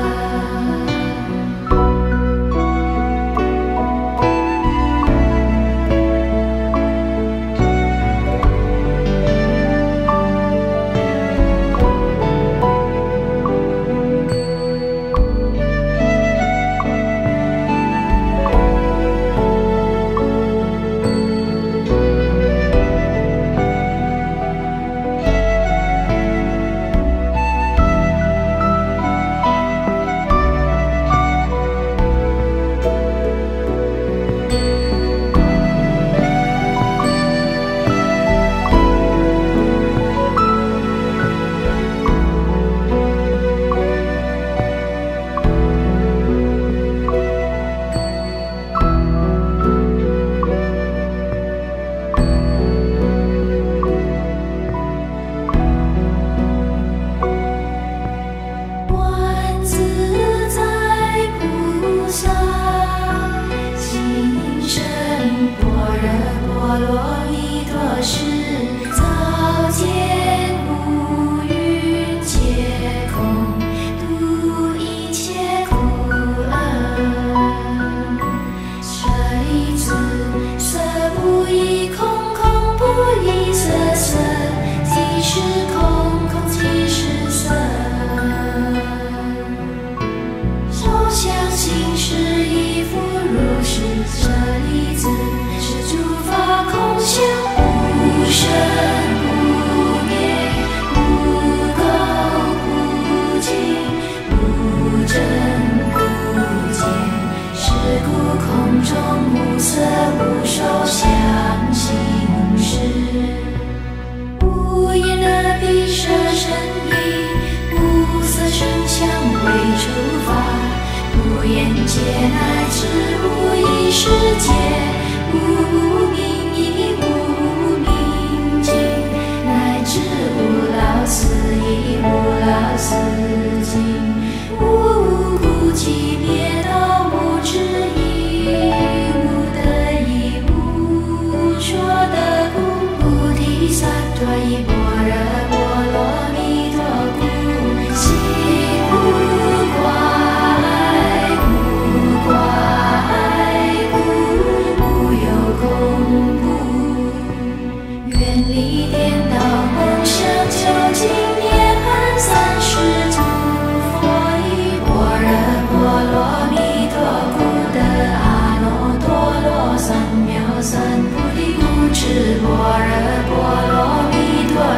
界乃至无意识界，无明亦无明尽，乃至无老死亦无老死尽，无苦集灭道无智亦无得亦无说得故，菩提萨埵依般若波罗蜜多故，悉无挂碍，无挂碍故，无有空故，远离颠倒梦想，究竟涅槃三世诸佛依般若波罗蜜多故得阿耨多罗三藐三菩提故，知般若波罗蜜多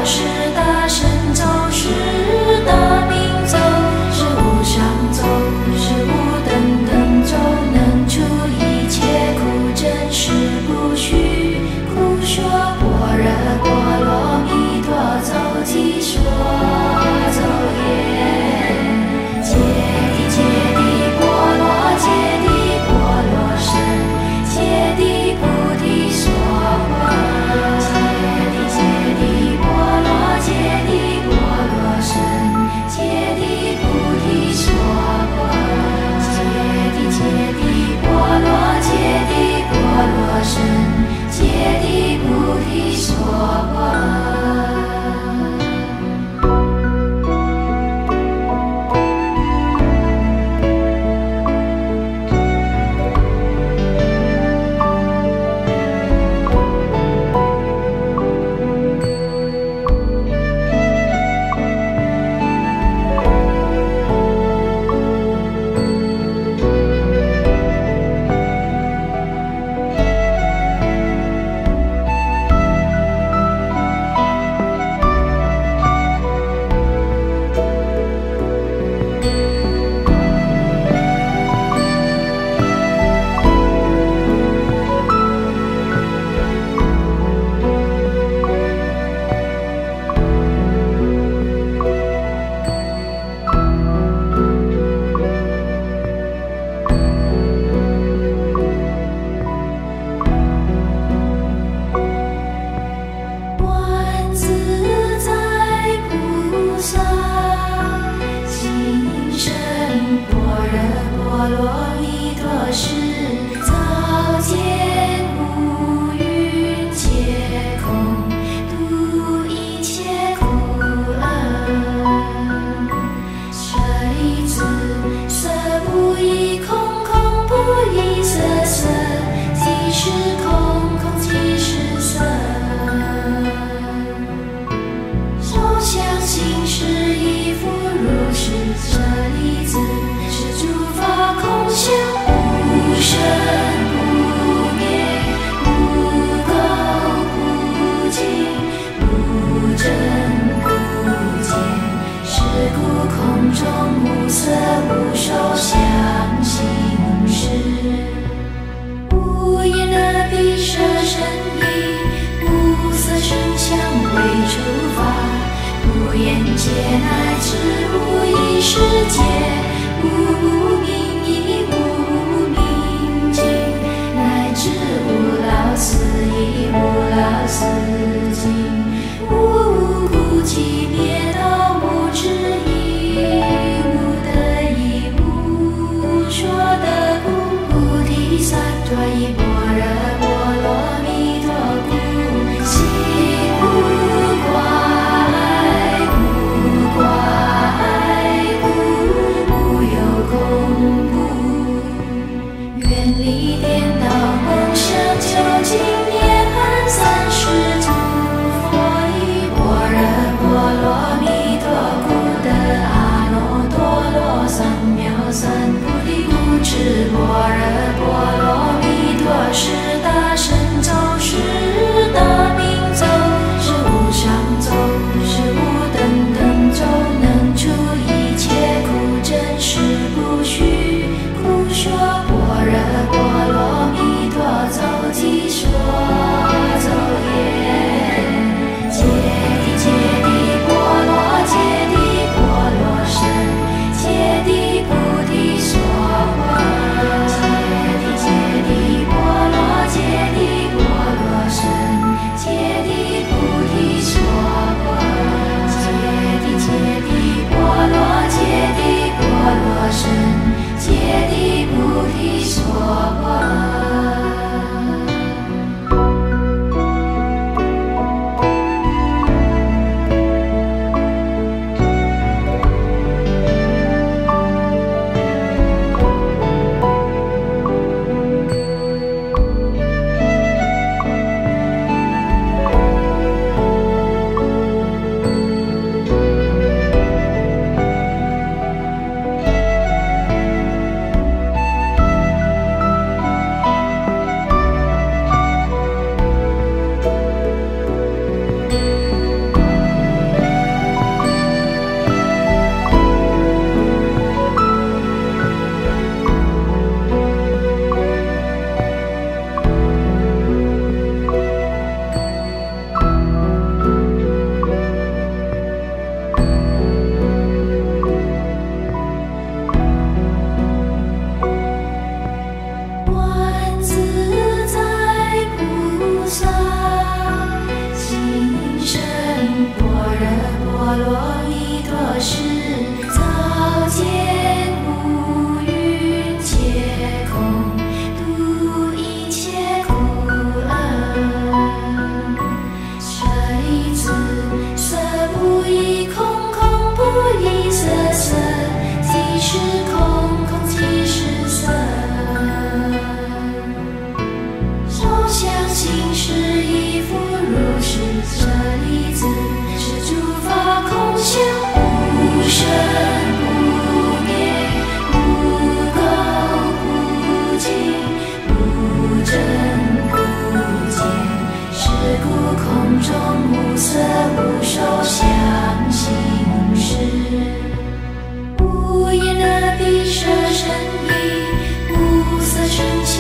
界乃至无一世界，无明亦无明尽，乃至无老死亦无老死尽，无苦集灭道无智亦无得亦无说得故，菩提萨埵依般若波罗蜜多故，悉不挂碍，不挂碍故，无有恐怖，远离颠倒梦想，究竟涅槃三世诸佛依般若波罗蜜多故得阿耨多罗三藐三菩提故，知般若波罗蜜多是大神咒，是大明咒，是无上咒，是无等等咒，能除一切苦，真实不虚。苦说般若波罗蜜多咒偈说咒言，揭谛揭谛波罗揭谛波罗僧，揭谛菩提所波，揭谛揭谛波罗揭谛波罗僧，揭谛菩提所波，揭谛揭谛波罗揭谛波罗僧，揭谛菩提所波。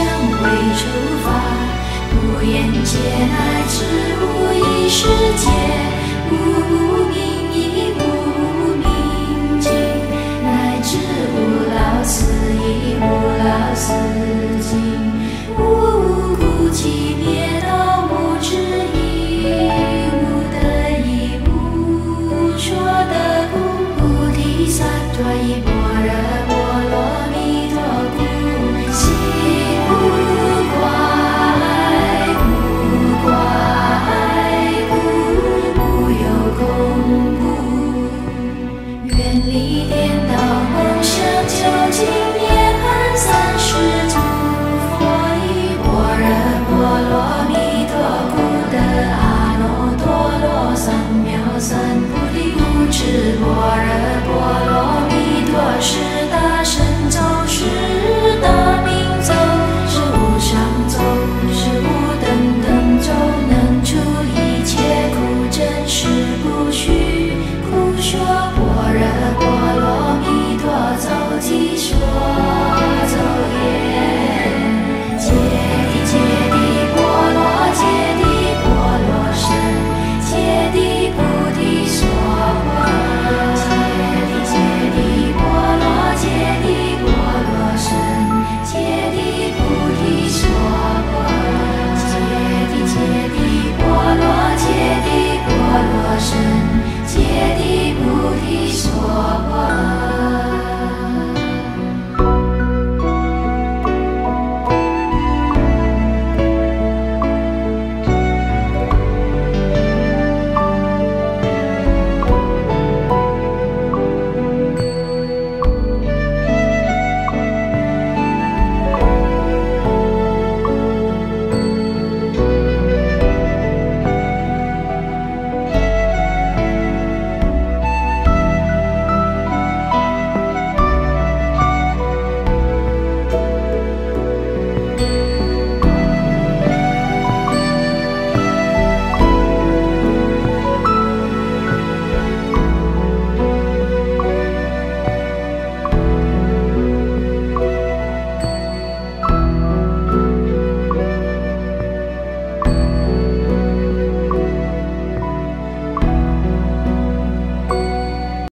无眼界乃至无一世界。